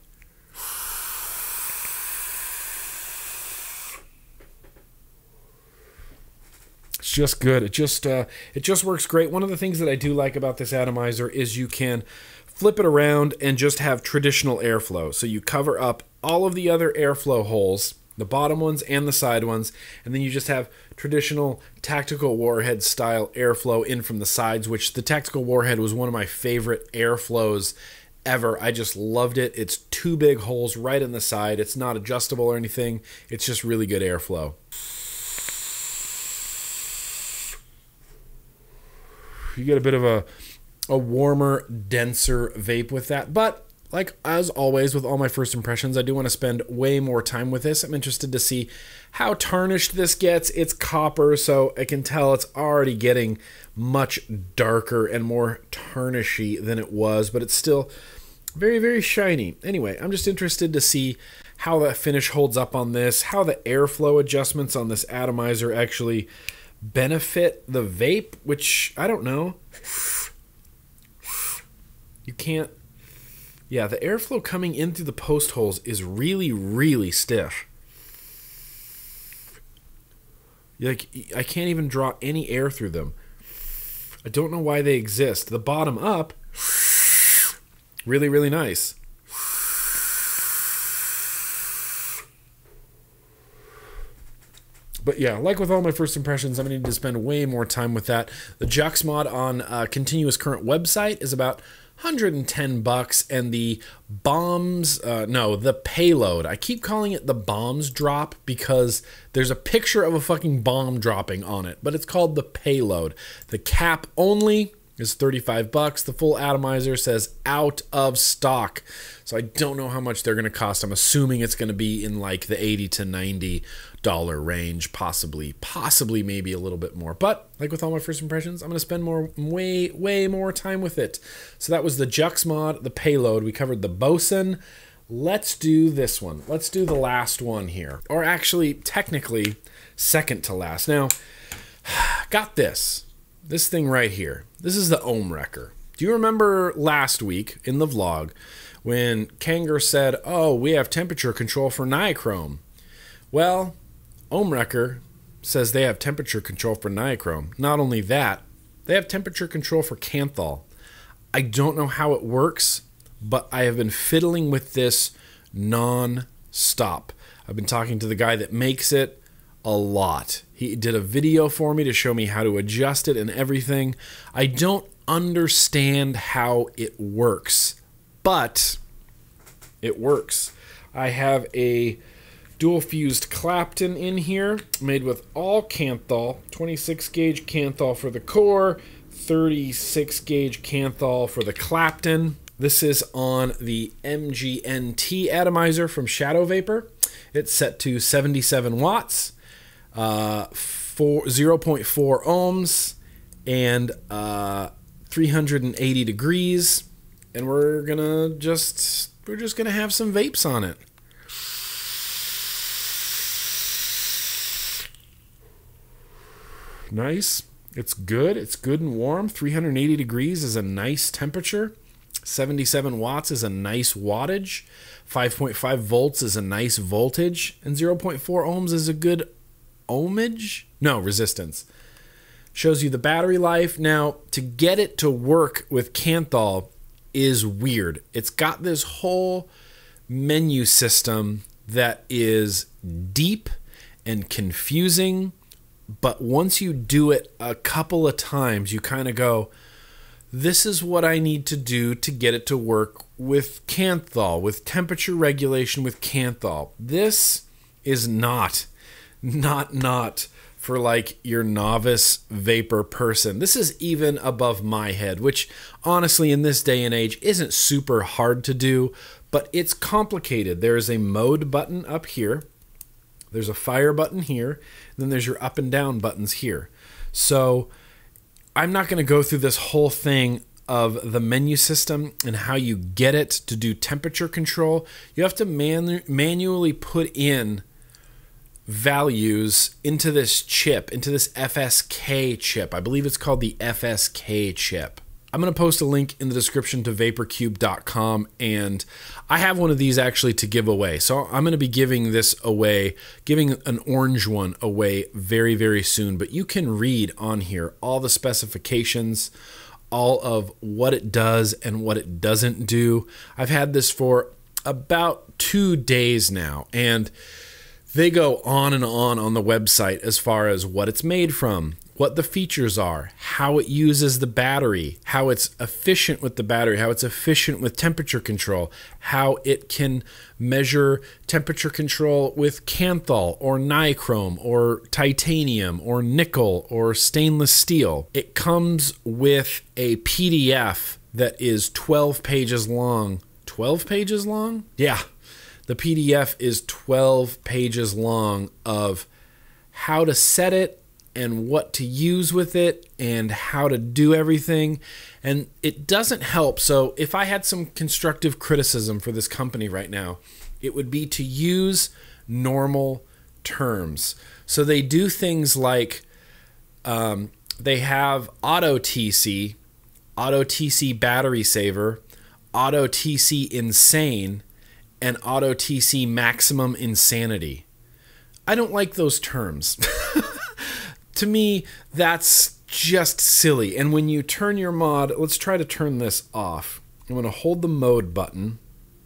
It's just good. It just works great. One of the things that I do like about this atomizer is you can flip it around and just have traditional airflow. So you cover up all of the other airflow holes the bottom ones and the side ones, and then you just have traditional tactical warhead style airflow in from the sides, which the tactical warhead was one of my favorite airflows ever. I just loved it. It's 2 big holes right in the side. It's not adjustable or anything. It's just really good airflow. You get a bit of a warmer, denser vape with that, but like as always with all my first impressions, I do want to spend way more time with this. I'm interested to see how tarnished this gets. It's copper, so I can tell it's already getting much darker and more tarnishy than it was, but it's still very, very shiny. Anyway, I'm just interested to see how that finish holds up on this, how the airflow adjustments on this atomizer actually benefit the vape, which I don't know. You can't. Yeah, the airflow coming in through the post holes is really, really stiff. Like, I can't even draw any air through them. I don't know why they exist. The bottom up, really, really nice. But yeah, like with all my first impressions, I'm going to need to spend way more time with that. The Jux mod on Continuous Current website is about $110, and the the payload. I keep calling it the bombs drop because there's a picture of a fucking bomb dropping on it, but it's called the payload. The cap only is $35. The full atomizer says out of stock. So I don't know how much they're going to cost. I'm assuming it's going to be in like the $80 to $90 range, possibly maybe a little bit more. But like with all my first impressions, I'm going to spend way more time with it. So that was the Jux mod, the payload. We covered the Bosun. Let's do this one. Let's do the last one here. Or actually, technically, second to last. Now, got this thing right here. This is the OHM Wrecker. Do you remember last week in the vlog when Kanger said, oh, we have temperature control for nichrome? Well, OHM Wrecker says they have temperature control for nichrome. Not only that, they have temperature control for Kanthal. I don't know how it works, but I have been fiddling with this non-stop. I've been talking to the guy that makes it a lot. He did a video for me to show me how to adjust it and everything. I don't understand how it works, but it works. I have a dual fused Clapton in here made with all Kanthal, 26 gauge Kanthal for the core, 36 gauge Kanthal for the Clapton. This is on the MGNT atomizer from Shadow Vapor. It's set to 77 watts, 0.4 ohms, and 380 degrees. And we're just gonna have some vapes on it. Nice. It's good. It's good and warm. 380 degrees is a nice temperature. 77 watts is a nice wattage. 5.5 volts is a nice voltage. And 0.4 ohms is a good resistance. Shows you the battery life. Now, to get it to work with Kanthal is weird. It's got this whole menu system that is deep and confusing, but once you do it a couple of times, you kind of go, this is what I need to do to get it to work with Kanthal, with temperature regulation with Kanthal. This is not for like your novice vapor person. This is even above my head, which honestly in this day and age isn't super hard to do, but it's complicated. There is a mode button up here. There's a fire button here. And then there's your up and down buttons here. So I'm not going to go through this whole thing of the menu system and how you get it to do temperature control. You have to manually put in values into this chip, into this FSK chip. I believe it's called the FSK chip. I'm going to post a link in the description to vaporcube.com, and I have one of these actually to give away. So I'm going to be giving this away, giving an orange one away very, very soon. But you can read on here all the specifications, all of what it does and what it doesn't do. I've had this for about 2 days now, and They go on the website as far as what it's made from, what the features are, how it uses the battery, how it's efficient with the battery, how it's efficient with temperature control, how it can measure temperature control with Kanthal or nichrome or titanium or nickel or stainless steel. It comes with a PDF that is 12 pages long. 12 pages long? Yeah. The PDF is 12 pages long of how to set it and what to use with it and how to do everything. And it doesn't help. So if I had some constructive criticism for this company right now, it would be to use normal terms. So they do things like they have auto TC battery saver, auto TC insane, and auto TC maximum insanity. I don't like those terms. To me, that's just silly. And when you turn your mod, let's try to turn this off. I'm going to hold the mode button.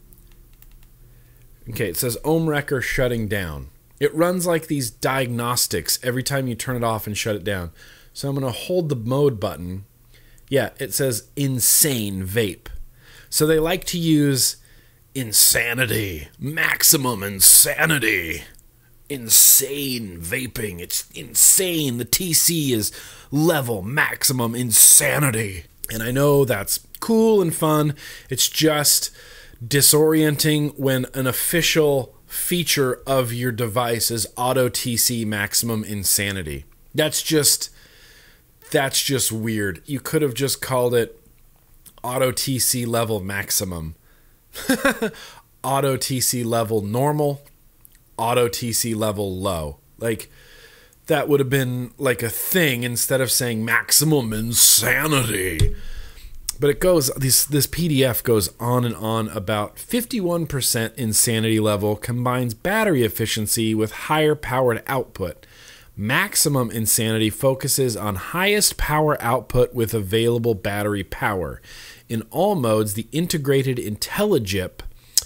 Okay, it says OHM Wrecker shutting down. It runs like these diagnostics every time you turn it off and shut it down. So I'm going to hold the mode button. Yeah, it says insane vape. So they like to use insanity, maximum insanity, insane vaping. It's insane. The TC is level maximum insanity. And I know that's cool and fun. It's just disorienting when an official feature of your device is auto TC maximum insanity. That's just weird. You could have just called it auto TC level maximum. Auto TC level normal, auto TC level low. Like, that would have been like a thing instead of saying maximum insanity. But it goes, this PDF goes on and on about 51% insanity level combines battery efficiency with higher powered output. Maximum insanity focuses on highest power output with available battery power. In all modes, the integrated IntelliGIP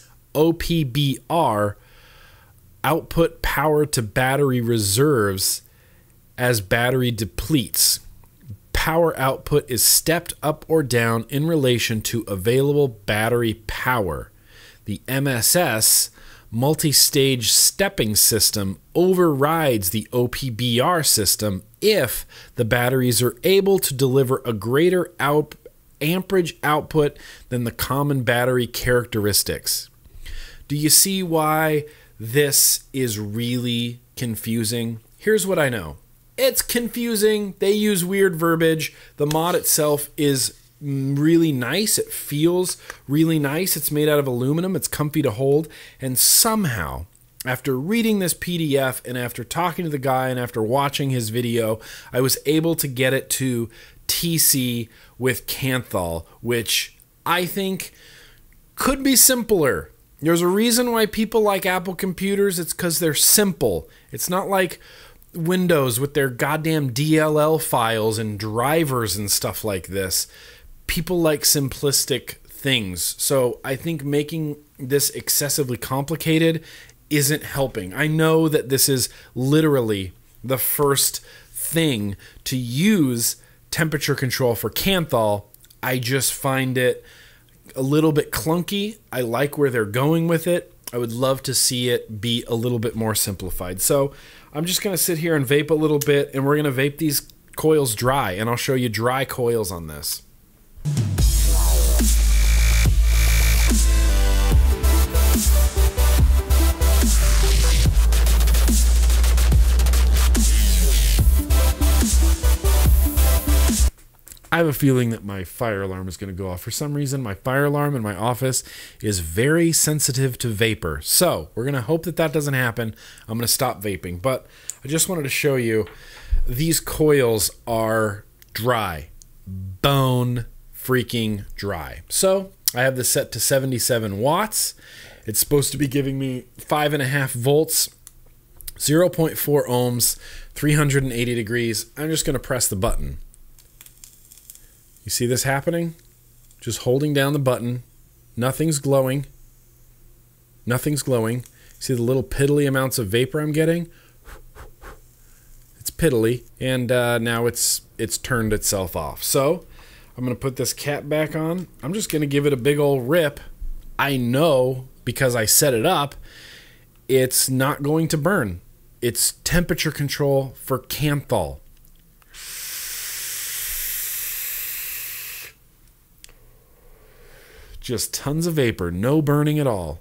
OPBR output power to battery reserves as battery depletes. Power output is stepped up or down in relation to available battery power. The MSS multi-stage stepping system overrides the OPBR system if the batteries are able to deliver a greater amperage output than the common battery characteristics. Do you see why this is really confusing? Here's what I know. It's confusing. They use weird verbiage. The mod itself is really nice. It feels really nice. It's made out of aluminum. It's comfy to hold. And somehow, after reading this PDF and after talking to the guy and after watching his video, I was able to get it to TC with Kanthal, which I think could be simpler. There's a reason why people like Apple computers. It's because they're simple. It's not like Windows with their goddamn DLL files and drivers and stuff like this. People like simplistic things. So I think making this excessively complicated isn't helping. I know that this is literally the first thing to use temperature control for Kanthal. I just find it a little bit clunky. I like where they're going with it. I would love to see it be a little bit more simplified. So I'm just going to sit here and vape a little bit, and we're going to vape these coils dry, and I'll show you dry coils on this. I have a feeling that my fire alarm is going to go off. For some reason, my fire alarm in my office is very sensitive to vapor. So we're going to hope that that doesn't happen. I'm going to stop vaping. But I just wanted to show you these coils are dry. Bone freaking dry. So I have this set to 77 watts. It's supposed to be giving me 5.5 volts, 0.4 ohms, 380 degrees. I'm just going to press the button. You see this happening? Just holding down the button. Nothing's glowing. Nothing's glowing. See the little piddly amounts of vapor I'm getting? It's piddly, and now it's turned itself off. So I'm going to put this cap back on. I'm just going to give it a big old rip. I know, because I set it up, it's not going to burn. It's temperature control for Kanthal. Just tons of vapor, no burning at all.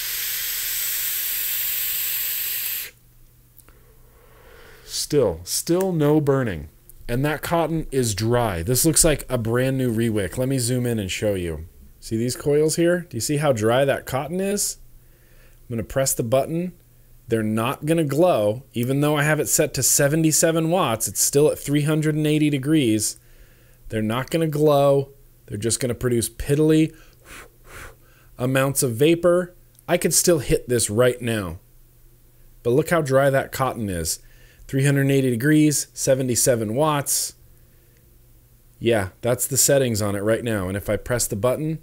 Still no burning. And that cotton is dry. This looks like a brand new rewick. Let me zoom in and show you. See these coils here? Do you see how dry that cotton is? I'm going to press the button. They're not going to glow. Even though I have it set to 77 watts, it's still at 380 degrees. They're not going to glow. They're just going to produce piddly amounts of vapor. I could still hit this right now. But look how dry that cotton is. 380 degrees, 77 watts. Yeah, that's the settings on it right now. And if I press the button,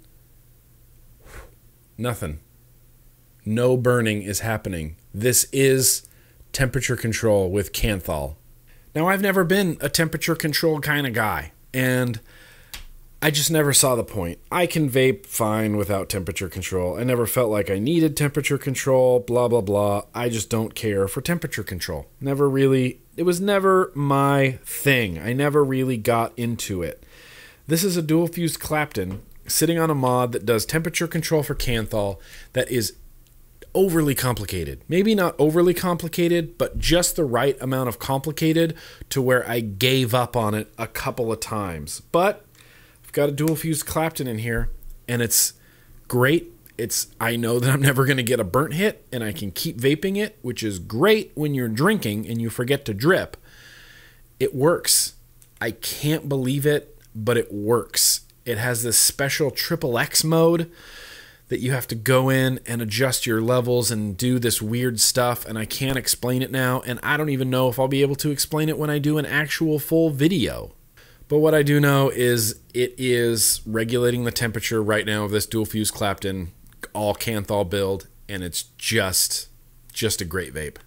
nothing. No burning is happening. This is temperature control with Kanthal. Now, I've never been a temperature control kind of guy, and I just never saw the point. I can vape fine without temperature control. I never felt like I needed temperature control, blah, blah, blah. I just don't care for temperature control. Never really, it was never my thing. I never really got into it. This is a dual fused Clapton sitting on a mod that does temperature control for Kanthal that is overly complicated. Maybe not overly complicated, but just the right amount of complicated to where I gave up on it a couple of times. But I've got a dual fused Clapton in here, and it's great. I know that I'm never going to get a burnt hit, and I can keep vaping it, which is great when you're drinking and you forget to drip. It works. I can't believe it, but it works. It has this special XXX mode that you have to go in and adjust your levels and do this weird stuff, and I can't explain it now, and I don't even know if I'll be able to explain it when I do an actual full video. But what I do know is it is regulating the temperature right now of this dual fused Clapton, all Kanthal build, and it's just a great vape.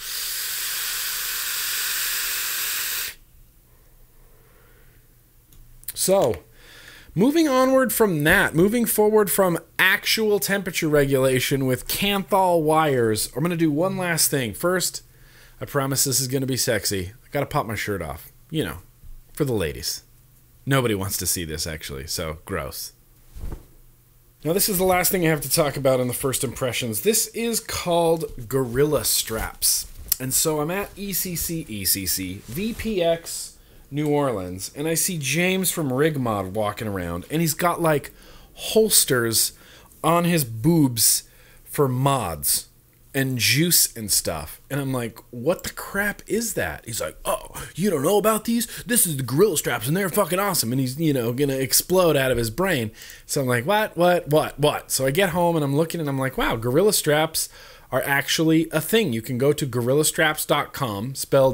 So, moving onward from that, moving forward from actual temperature regulation with Kanthal wires, I'm going to do one last thing. First, I promise this is going to be sexy. I got to pop my shirt off. You know, for the ladies. Nobody wants to see this, actually, so gross. Now, this is the last thing I have to talk about in the first impressions. This is called Gorilla Straps. And so I'm at ECC, VPX, New Orleans, and I see James from RigMod walking around, and he's got like holsters on his boobs for mods and juice and stuff. And I'm like, what the crap is that? He's like, oh, you don't know about these? This is the Gorilla Straps, and they're fucking awesome. And he's, you know, gonna explode out of his brain. So I'm like, what? So I get home and I'm looking and I'm like, wow, Gorilla Straps are actually a thing. You can go to gorillastraps.com, spelled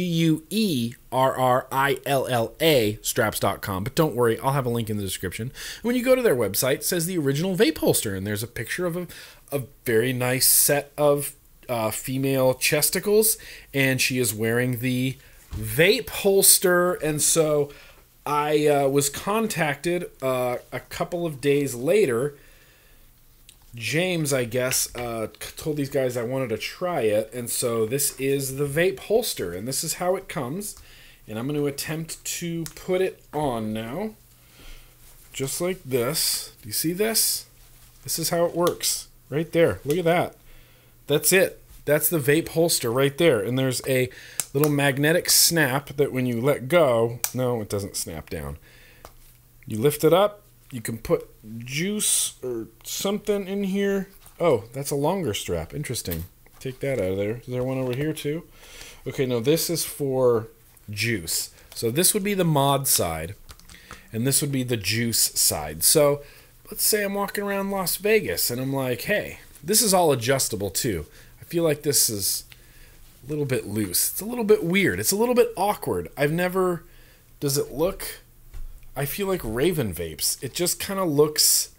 G-U-E-R-R-I-L-L-A, straps.com. But don't worry, I'll have a link in the description. And when you go to their website, it says the original vape holster, and there's a picture of a very nice set of female chesticles, and she is wearing the vape holster. And so I was contacted a couple of days later. James, I guess, told these guys I wanted to try it, and so this is the vape holster, and this is how it comes, and I'm going to attempt to put it on now, just like this. Do you see this? This is how it works, right there. Look at that. That's it. That's the vape holster right there, and there's a little magnetic snap that when you let go, no, it doesn't snap down. You lift it up. You can put juice or something in here. Oh, that's a longer strap. Interesting. Take that out of there. Is there one over here too? Okay, no, this is for juice. So this would be the mod side, and this would be the juice side. So let's say I'm walking around Las Vegas, and I'm like, hey, this is all adjustable too. I feel like this is a little bit loose. It's a little bit weird. It's a little bit awkward. Does it look... I feel like Raven vapes. It just kind of looks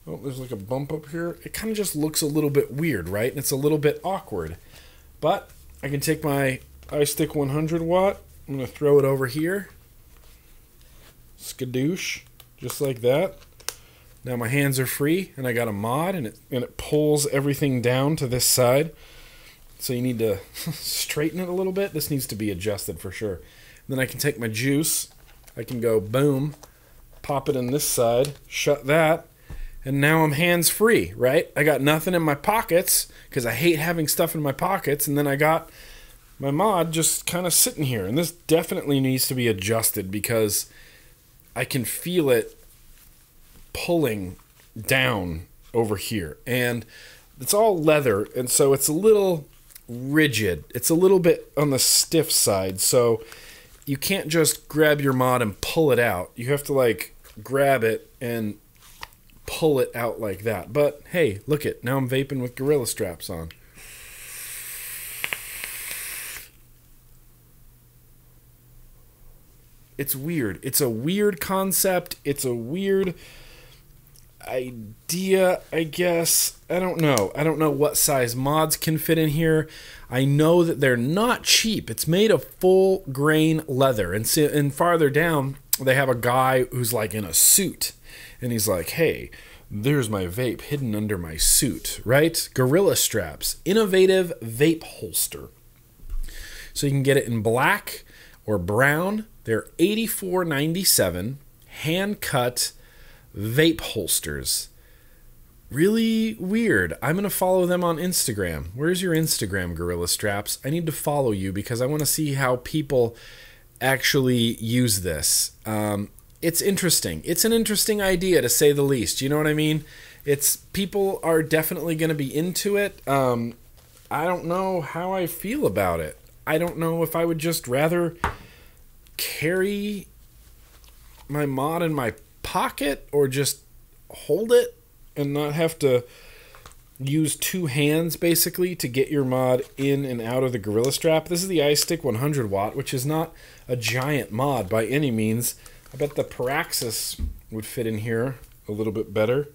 Oh, there's like a bump up here. It kind of just looks a little bit weird, right? And it's a little bit awkward. But I can take my iStick 100 watt. I'm going to throw it over here. Skadoosh. Just like that. Now my hands are free, and I got a mod, and it pulls everything down to this side. So you need to straighten it a little bit. This needs to be adjusted for sure. Then I can take my juice. I can go boom, pop it in this side, shut that, and now I'm hands free, right? I got nothing in my pockets because I hate having stuff in my pockets, and then I got my mod just kind of sitting here. And this definitely needs to be adjusted because I can feel it pulling down over here. And it's all leather, and so it's a little rigid. It's a little bit on the stiff side, so you can't just grab your mod and pull it out. You have to like grab it and pull it out like that. But hey, look it, now I'm vaping with gorilla straps on. It's weird. It's a weird concept. It's a weird idea, I guess. I don't know. I don't know what size mods can fit in here. I know that they're not cheap. It's made of full grain leather. And farther down, they have a guy who's like in a suit. And he's like, hey, there's my vape hidden under my suit, right? Gorilla straps. Innovative vape holster. So you can get it in black or brown. They're $84.97 hand-cut vape holsters. Really weird. I'm going to follow them on Instagram. Where's your Instagram, Gorilla Straps? I need to follow you because I want to see how people actually use this. It's interesting. It's an interesting idea, to say the least. You know what I mean? People are definitely going to be into it. I don't know how I feel about it. I don't know if I would just rather carry my mod in my pocket or just hold it and not have to use two hands basically to get your mod in and out of the gorilla strap. This is the iStick 100 watt, which is not a giant mod by any means. I bet the Paraxis would fit in here a little bit better.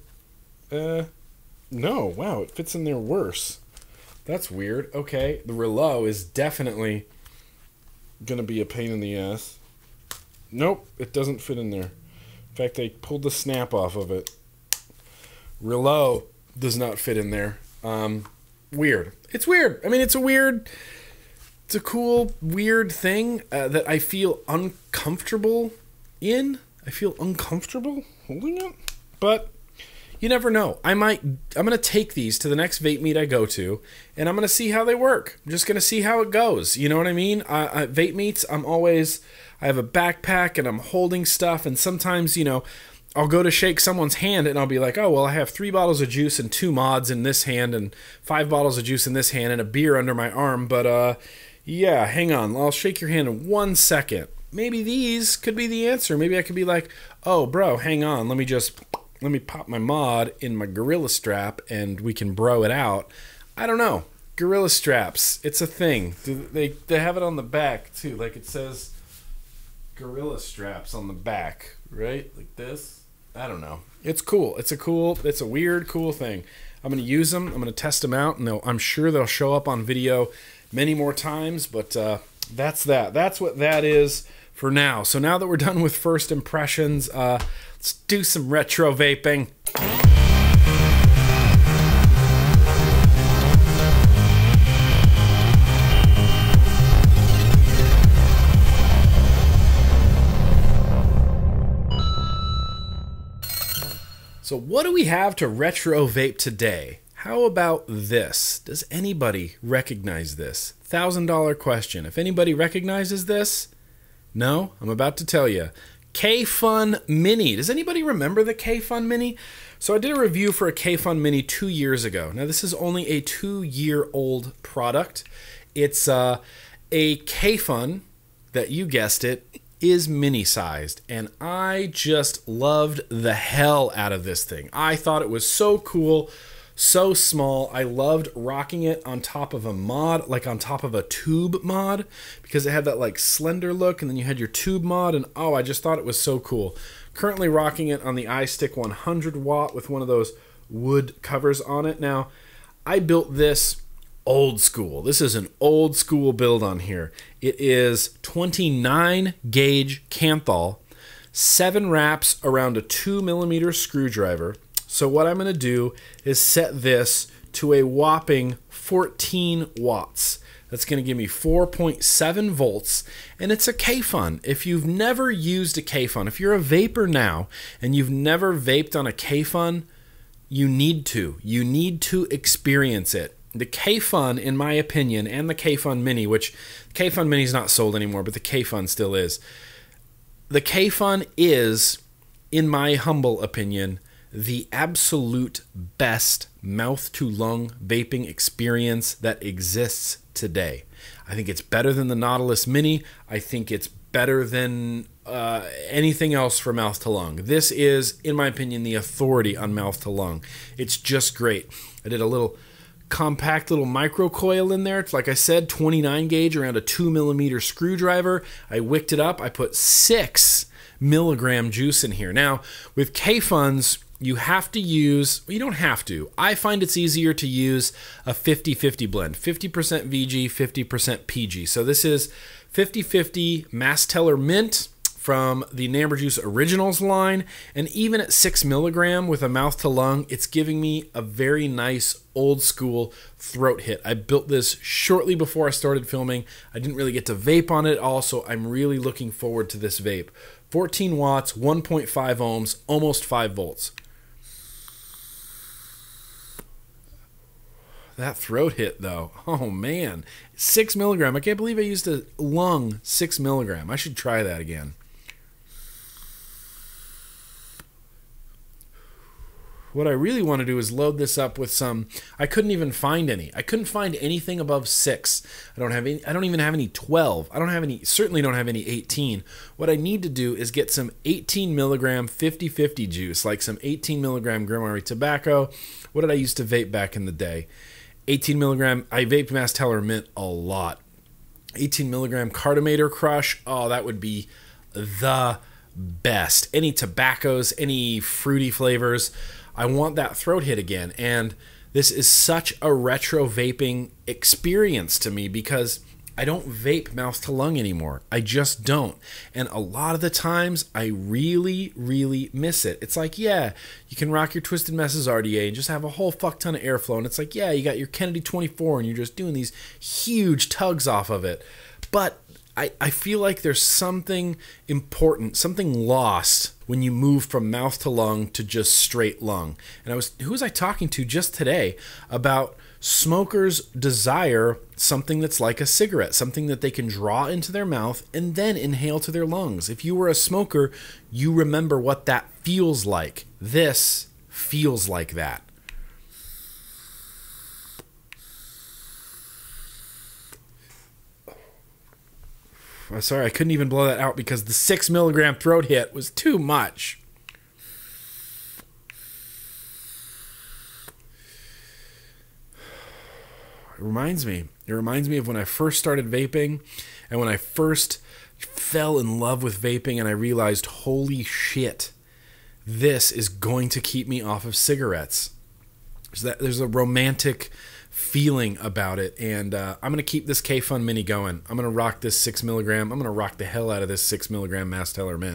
No, wow, it fits in there worse. That's weird. Okay, the Relo is definitely gonna be a pain in the ass. Nope, it doesn't fit in there. In fact, they pulled the snap off of it. Relo does not fit in there. Weird. It's weird. I mean, it's a cool, weird thing that I feel uncomfortable in. I feel uncomfortable holding it, but you never know. I'm going to take these to the next vape meet I go to, and I'm going to see how they work. I'm just going to see how it goes. You know what I mean? Vape meets, I have a backpack, and I'm holding stuff, and sometimes, you know, I'll go to shake someone's hand, and I'll be like, oh, well, I have 3 bottles of juice and 2 mods in this hand, and 5 bottles of juice in this hand, and a beer under my arm, but, yeah, hang on. I'll shake your hand in 1 second. Maybe these could be the answer. Maybe I could be like, oh, bro, hang on. Let me pop my mod in my gorilla strap and we can bro it out. I don't know. Gorilla straps. It's a thing. They have it on the back too. Like it says gorilla straps on the back, right? Like this. I don't know. It's cool. It's a weird, cool thing. I'm going to use them. I'm going to test them out, and I'm sure they'll show up on video many more times, but that's that. That's what that is for now. So now that we're done with first impressions, let's do some retro vaping. So what do we have to retro vape today? How about this? Does anybody recognize this? $1,000 question. If anybody recognizes this, no, I'm about to tell you. K-Fun Mini. Does anybody remember the K-Fun Mini? So I did a review for a K-Fun Mini 2 years ago. Now this is only a 2-year-old product. It's a K-Fun that, you guessed it, is mini-sized, and I just loved the hell out of this thing. I thought it was so cool, so small. I loved rocking it on top of a mod, like on top of a tube mod, because it had that like slender look, and then you had your tube mod, and oh, I just thought it was so cool. Currently rocking it on the iStick 100 watt with one of those wood covers on it. Now, I built this old school. This is an old school build on here. It is 29 gauge Kanthal, 7 wraps around a 2mm screwdriver. So what I'm going to do is set this to a whopping 14 watts. That's going to give me 4.7 volts, and it's a K-Fun. If you've never used a K-Fun, if you're a vapor now and you've never vaped on a K-Fun, you need to. You need to experience it. The K-Fun, in my opinion, and the K-Fun Mini, which K-Fun Mini is not sold anymore, but the K-Fun still is. The K-Fun is, in my humble opinion, the absolute best mouth-to-lung vaping experience that exists today. I think it's better than the Nautilus Mini. I think it's better than anything else for mouth-to-lung. This is, in my opinion, the authority on mouth-to-lung. It's just great. I did a little compact little micro coil in there. It's, like I said, 29 gauge around a 2mm screwdriver. I wicked it up. I put 6 milligram juice in here. Now, with K-Funs, you have to use, well, you don't have to. I find it's easier to use a 50-50 blend. 50% VG, 50% PG. So this is 50-50 Masteller Mint from the Namber Juice Originals line. And even at 6 milligram with a mouth to lung, it's giving me a very nice old school throat hit. I built this shortly before I started filming. I didn't really get to vape on it at all, so I'm really looking forward to this vape. 14 watts, 1.5 ohms, almost 5 volts. That throat hit, though. Oh, man. 6 milligram. I can't believe I used a lung 6 milligram. I should try that again. What I really want to do is load this up with some... I couldn't even find any. I couldn't find anything above 6. I don't even have any 12. I don't have any... Certainly don't have any 18. What I need to do is get some 18 milligram 50-50 juice, like some 18 milligram Grimm tobacco. What did I used to vape back in the day? 18 milligram, I vaped Masteller Mint a lot. 18 milligram Cartomator Crush, oh, that would be the best. Any tobaccos, any fruity flavors, I want that throat hit again. And this is such a retro vaping experience to me because I don't vape mouth to lung anymore. I just don't. And a lot of the times I really, really miss it. It's like, yeah, you can rock your Twisted Messes RDA and just have a whole fuck ton of airflow. And it's like, yeah, you got your Kennedy 24 and you're just doing these huge tugs off of it. But I feel like there's something important, something lost when you move from mouth to lung to just straight lung. And who was I talking to just today about smokers desire something that's like a cigarette, something that they can draw into their mouth and then inhale to their lungs. If you were a smoker, you remember what that feels like. This feels like that. I'm sorry, I couldn't even blow that out because the 6 milligram throat hit was too much. It reminds me of when I first started vaping and when I first fell in love with vaping and I realized, holy shit, this is going to keep me off of cigarettes. There's a romantic feeling about it, and I'm going to keep this K-Fun Mini going. I'm going to rock this 6 milligram. I'm going to rock the hell out of this 6 milligram Masteller Mint.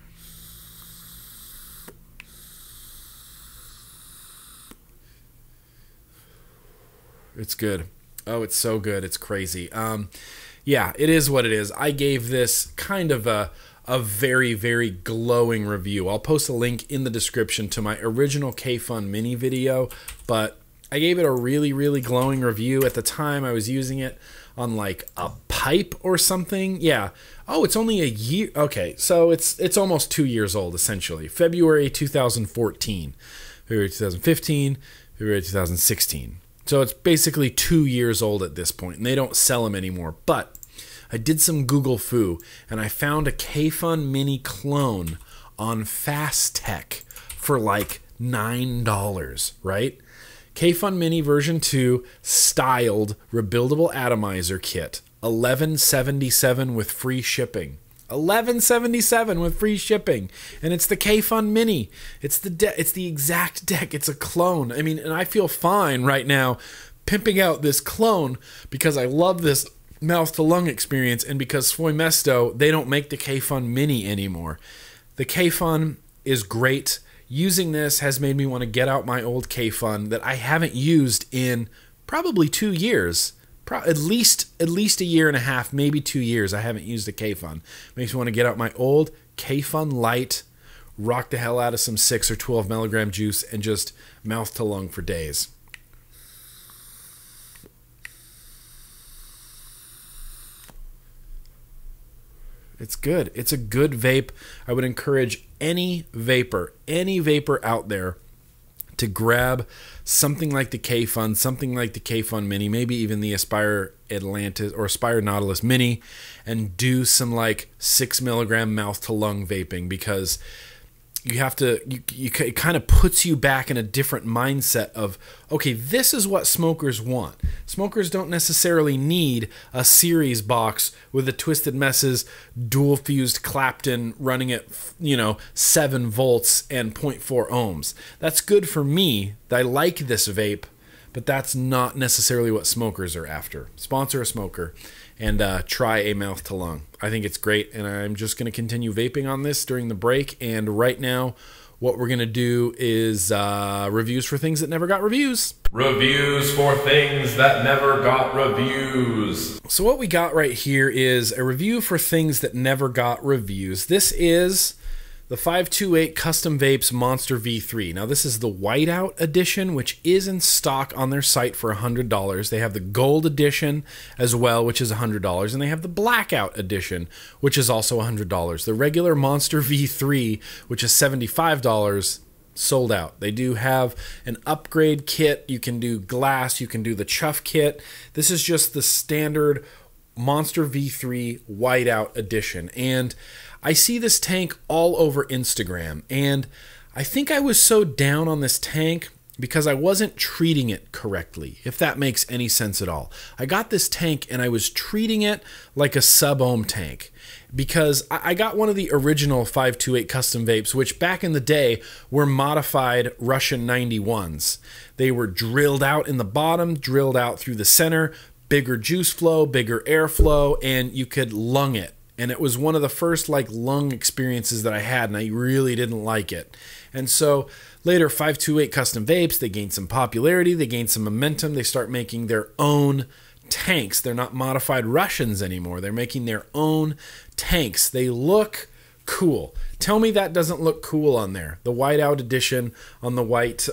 It's good. Oh, it's so good. It's crazy. Yeah, it is what it is. I gave this kind of a very, very glowing review. I'll post a link in the description to my original K-Fun Mini video, but I gave it a really, really glowing review. At the time, I was using it on like a pipe or something. Yeah. Oh, it's only a year. Okay, so it's almost 2 years old, essentially. February 2014, February 2015, February 2016. So it's basically 2 years old at this point, and they don't sell them anymore. But I did some Google Foo, and I found a K-Fun Mini clone on Fast Tech for like $9, right? K-Fun Mini version 2 styled rebuildable atomizer kit, $11.77 with free shipping. $11.77 with free shipping, and it's the K-Fun Mini. It's the exact deck. It's a clone. I mean, and I feel fine right now pimping out this clone because I love this mouth to lung experience, and because Foi Mesto, they don't make the K-Fun Mini anymore. The K-Fun is great. Using this has made me want to get out my old K-Fun that I haven't used in probably 2 years. At least a year and a half, maybe 2 years. I haven't used a K-Fun. Makes me want to get out my old K-Fun Light, rock the hell out of some 6 or 12 milligram juice, and just mouth to lung for days. It's good. It's a good vape. I would encourage any vapor out there to grab something like the K-Fun, something like the K-Fun Mini, maybe even the Aspire Atlantis or Aspire Nautilus Mini, and do some like 6 milligram mouth to lung vaping, because you have to, it kind of puts you back in a different mindset of, okay, this is what smokers want. Smokers don't necessarily need a series box with a Twisted Messes dual fused Clapton running at 7 volts and 0.4 ohms. That's good for me. I like this vape, but that's not necessarily what smokers are after. Sponsor a smoker and try a mouth to lung. I think it's great, and I'm just going to continue vaping on this during the break. And right now, what we're going to do is reviews for things that never got reviews. Reviews for things that never got reviews. So what we got right here is a review for things that never got reviews. This is the 528 Custom Vapes Monster V3. Now this is the whiteout edition, which is in stock on their site for $100. They have the gold edition as well, which is $100, and they have the blackout edition, which is also $100. The regular Monster V3, which is $75, sold out. They do have an upgrade kit. You can do glass, you can do the chuff kit. This is just the standard Monster V3 whiteout edition, and I see this tank all over Instagram, and I think I was so down on this tank because I wasn't treating it correctly, if that makes any sense at all. I got this tank and I was treating it like a sub-ohm tank, because I got one of the original 528 custom vapes, which back in the day were modified Russian 91s. They were drilled out in the bottom, drilled out through the center, bigger juice flow, bigger airflow, and you could lung it. And it was one of the first like lung experiences that I had, and I really didn't like it. And so later, 528 custom vapes, they gained some popularity, they gained some momentum, they start making their own tanks. They're not modified Russians anymore. They're making their own tanks. They look cool. Tell me that doesn't look cool on there. The whiteout edition on the white,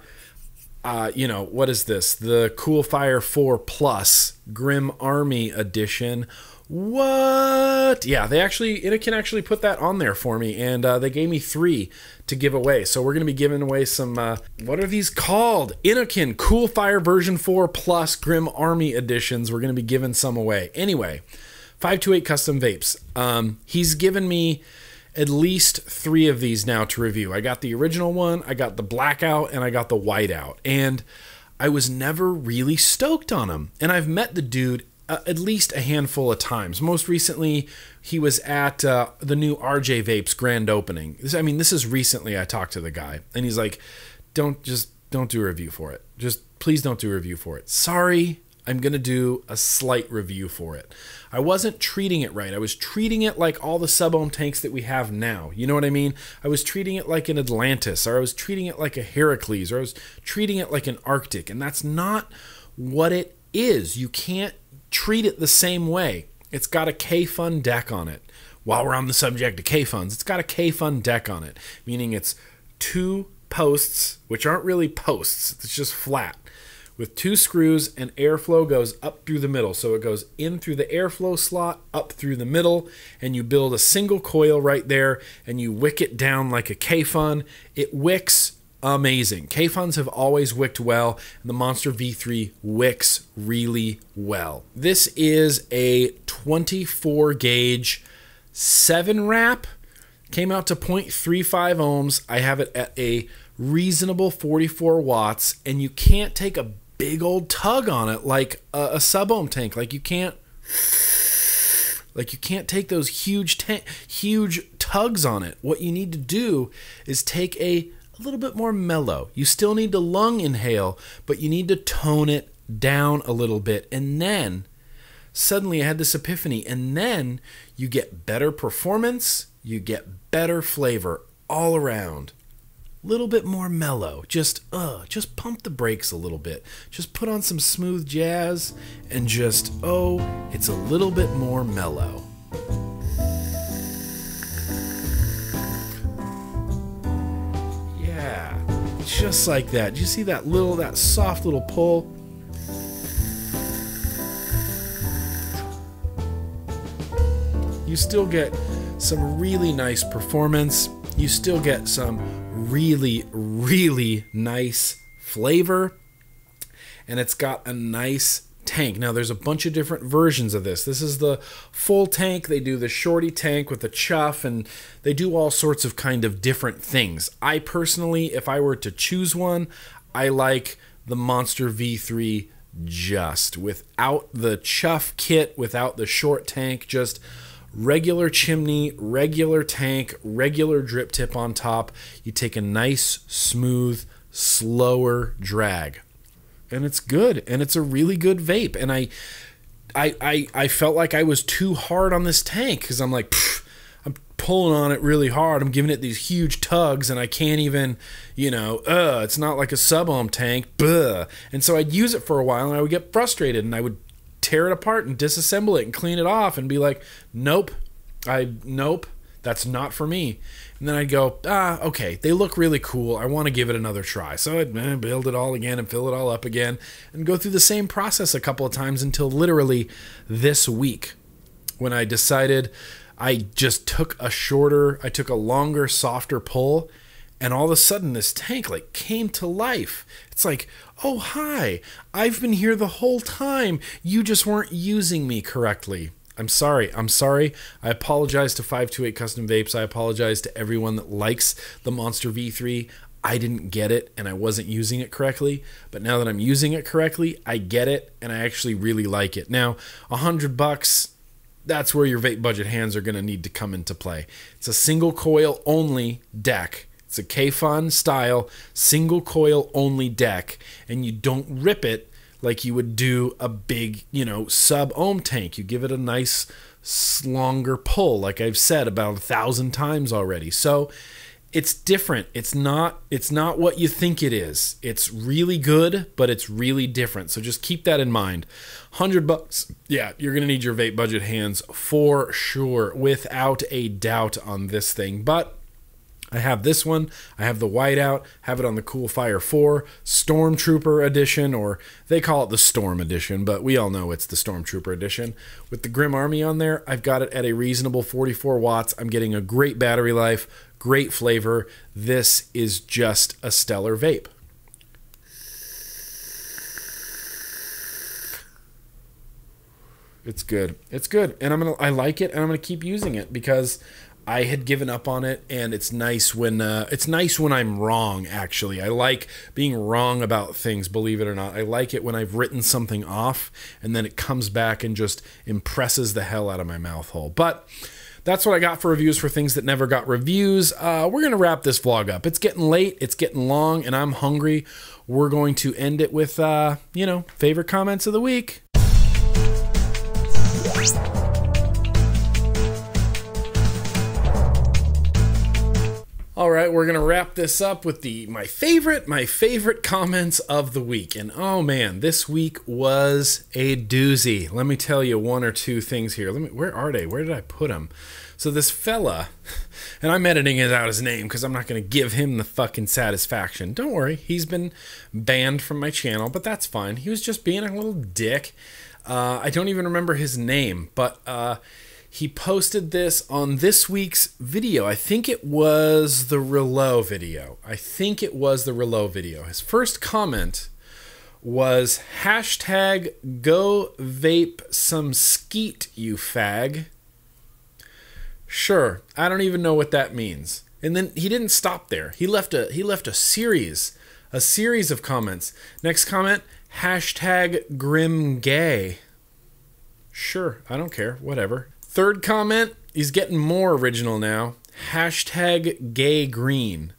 what is this? The Cool Fire 4 Plus Grim Army edition. What? Yeah, it can actually put that on there for me, and they gave me 3 to give away. So we're going to be giving away some, what are these called? Inokin Cool Fire version 4 Plus Grim Army editions. We're going to be giving some away. Anyway, 528 Custom Vapes. He's given me at least 3 of these now to review. I got the original one, I got the blackout, and I got the whiteout. And I was never really stoked on him. And I've met the dude at least a handful of times. Most recently, he was at the new RJ Vapes grand opening. This is recently I talked to the guy, and he's like, don't do a review for it. Just please don't do a review for it. Sorry, I'm going to do a slight review for it. I wasn't treating it right. I was treating it like all the sub-ohm tanks that we have now. You know what I mean? I was treating it like an Atlantis, or I was treating it like a Heracles, or I was treating it like an Arctic, and that's not what it is. You can't treat it the same way. It's got a K-Fun deck on it. While we're on the subject of K-Funs, it's got a K-Fun deck on it, meaning it's 2 posts, which aren't really posts, it's just flat, with 2 screws, and airflow goes up through the middle. So it goes in through the airflow slot, up through the middle, and you build a single coil right there, and you wick it down like a K-Fun. It wicks amazing. K-Funs have always wicked well, and the Monster V3 wicks really well. This is a 24 gauge 7 wrap. Came out to 0.35 ohms. I have it at a reasonable 44 watts, and you can't take a big old tug on it like a sub-ohm tank. Like you can't Like, you can't take those huge tugs on it. What you need to do is take a little bit more mellow. You still need to lung inhale, but you need to tone it down a little bit. And then suddenly I had this epiphany, and then you get better performance, you get better flavor all around. Little bit more mellow. Just pump the brakes a little bit. Just put on some smooth jazz and just, it's a little bit more mellow. Yeah, just like that. Do you see that soft little pull? You still get some really nice performance. You still get some really, really nice flavor. And it's got a nice tank. Now, there's a bunch of different versions of this. This is the full tank. They do the shorty tank with the chuff, and they do all sorts of kind of different things. I personally, if I were to choose one, I like the Monster V3 just without the chuff kit, without the short tank, just regular chimney, regular tank, regular drip tip on top. You take a nice, smooth, slower drag. And it's good. And it's a really good vape. And I felt like I was too hard on this tank because I'm like, I'm pulling on it really hard. I'm giving it these huge tugs and I can't even, it's not like a sub-ohm tank. And so I'd use it for a while and I would get frustrated and I would tear it apart and disassemble it and clean it off and be like, nope, that's not for me. And then I'd go, okay, they look really cool. I want to give it another try. So I'd build it all again and fill it all up again and go through the same process a couple of times until literally this week when I decided I just took a longer, softer pull, and all of a sudden this tank came to life. It's like, oh, hi, I've been here the whole time. You just weren't using me correctly. I'm sorry. I apologize to 528 Custom Vapes. I apologize to everyone that likes the Monster V3. I didn't get it and I wasn't using it correctly. But now that I'm using it correctly, I get it and I actually really like it. Now, $100, that's where your vape budget hands are going to need to come into play. It's a single coil only deck. It's a K-Fun style, single coil only deck, and you don't rip it like you would do a big, sub-ohm tank. You give it a nice, longer pull, like I've said about 1,000 times already. So it's different. It's not what you think it is. It's really good, but it's really different. So just keep that in mind. $100, yeah, you're going to need your vape budget hands for sure, without a doubt on this thing. But I have this one, I have the whiteout, have it on the Cool Fire 4 Stormtrooper edition, or they call it the Storm edition, but we all know it's the Stormtrooper edition. With the Grim Army on there, I've got it at a reasonable 44 watts. I'm getting a great battery life, great flavor. This is just a stellar vape. It's good. It's good. And I like it, and I'm gonna keep using it because I had given up on it, and it's nice when I'm wrong, actually. I like being wrong about things, believe it or not. I like it when I've written something off, and then it comes back and just impresses the hell out of my mouth hole. But that's what I got for reviews for things that never got reviews. We're going to wrap this vlog up. It's getting late, it's getting long, and I'm hungry. We're going to end it with, favorite comments of the week. All right, we're gonna wrap this up with my favorite comments of the week. And oh man, this week was a doozy. Let me tell you one or two things here. Where are they? Where did I put them? So this fella, and I'm editing it out his name because I'm not gonna give him the fucking satisfaction. Don't worry, he's been banned from my channel, but that's fine. He was just being a little dick. I don't even remember his name, but he posted this on this week's video. I think it was the Reload video. His first comment was hashtag go vape some skeet, you fag. Sure, I don't even know what that means. And then he didn't stop there. He left a series of comments. Next comment, hashtag grim gay. Sure, I don't care, whatever. Third comment, he's getting more original now. Hashtag gay green.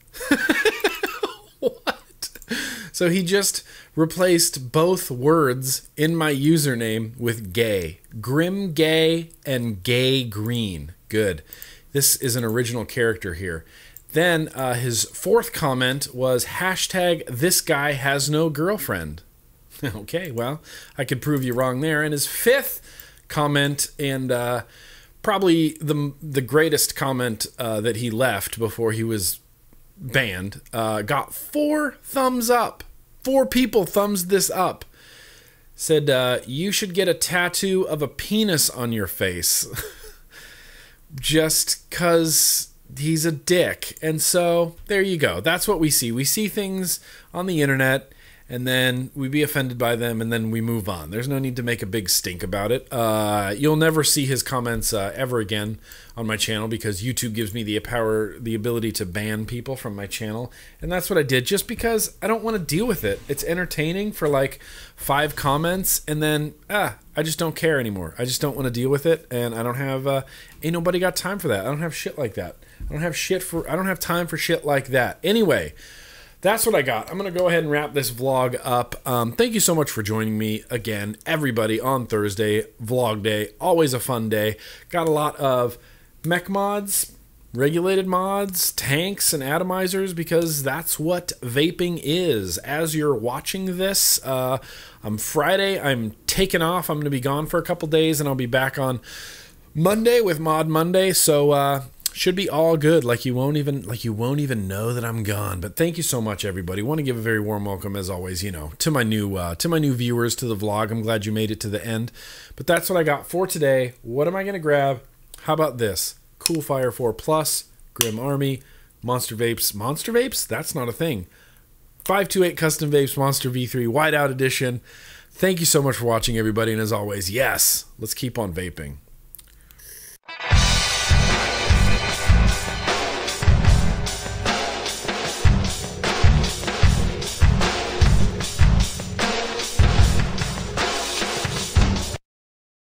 What? So he just replaced both words in my username with gay. Grim gay and gay green. Good. This is an original character here. Then his fourth comment was hashtag this guy has no girlfriend. Okay, well, I could prove you wrong there. And his fifth comment, and probably the greatest comment that he left before he was banned, got 4 thumbs up. 4 people thumbs this up. Said, you should get a tattoo of a penis on your face. Just 'cause he's a dick. And so, there you go. That's what we see. We see things on the internet, and then we be offended by them, and then we move on. There's no need to make a big stink about it. You'll never see his comments ever again on my channel, because YouTube gives me the ability to ban people from my channel. And that's what I did, just because I don't want to deal with it. It's entertaining for like 5 comments, and then, I just don't care anymore. I just don't want to deal with it, and I don't have, ain't nobody got time for that. I don't have shit like that. I don't have time for shit like that. Anyway, that's what I got. I'm going to go ahead and wrap this vlog up. Thank you so much for joining me again, everybody, on Thursday, vlog day. Always a fun day. Got a lot of mech mods, regulated mods, tanks, and atomizers, because that's what vaping is. As you're watching this, on Friday, I'm taking off. I'm going to be gone for a couple days, and I'll be back on Monday with Mod Monday. So, should be all good. Like you won't even know that I'm gone. But thank you so much, everybody. Want to give a very warm welcome, as always, you know, to my new viewers to the vlog. I'm glad you made it to the end. But that's what I got for today. What am I going to grab? How about this? Cool Fire 4 Plus, Grim Army, Monster Vapes. Monster Vapes? That's not a thing. 528 Custom Vapes Monster V3 Whiteout Edition. Thank you so much for watching, everybody. And as always, yes, let's keep on vaping.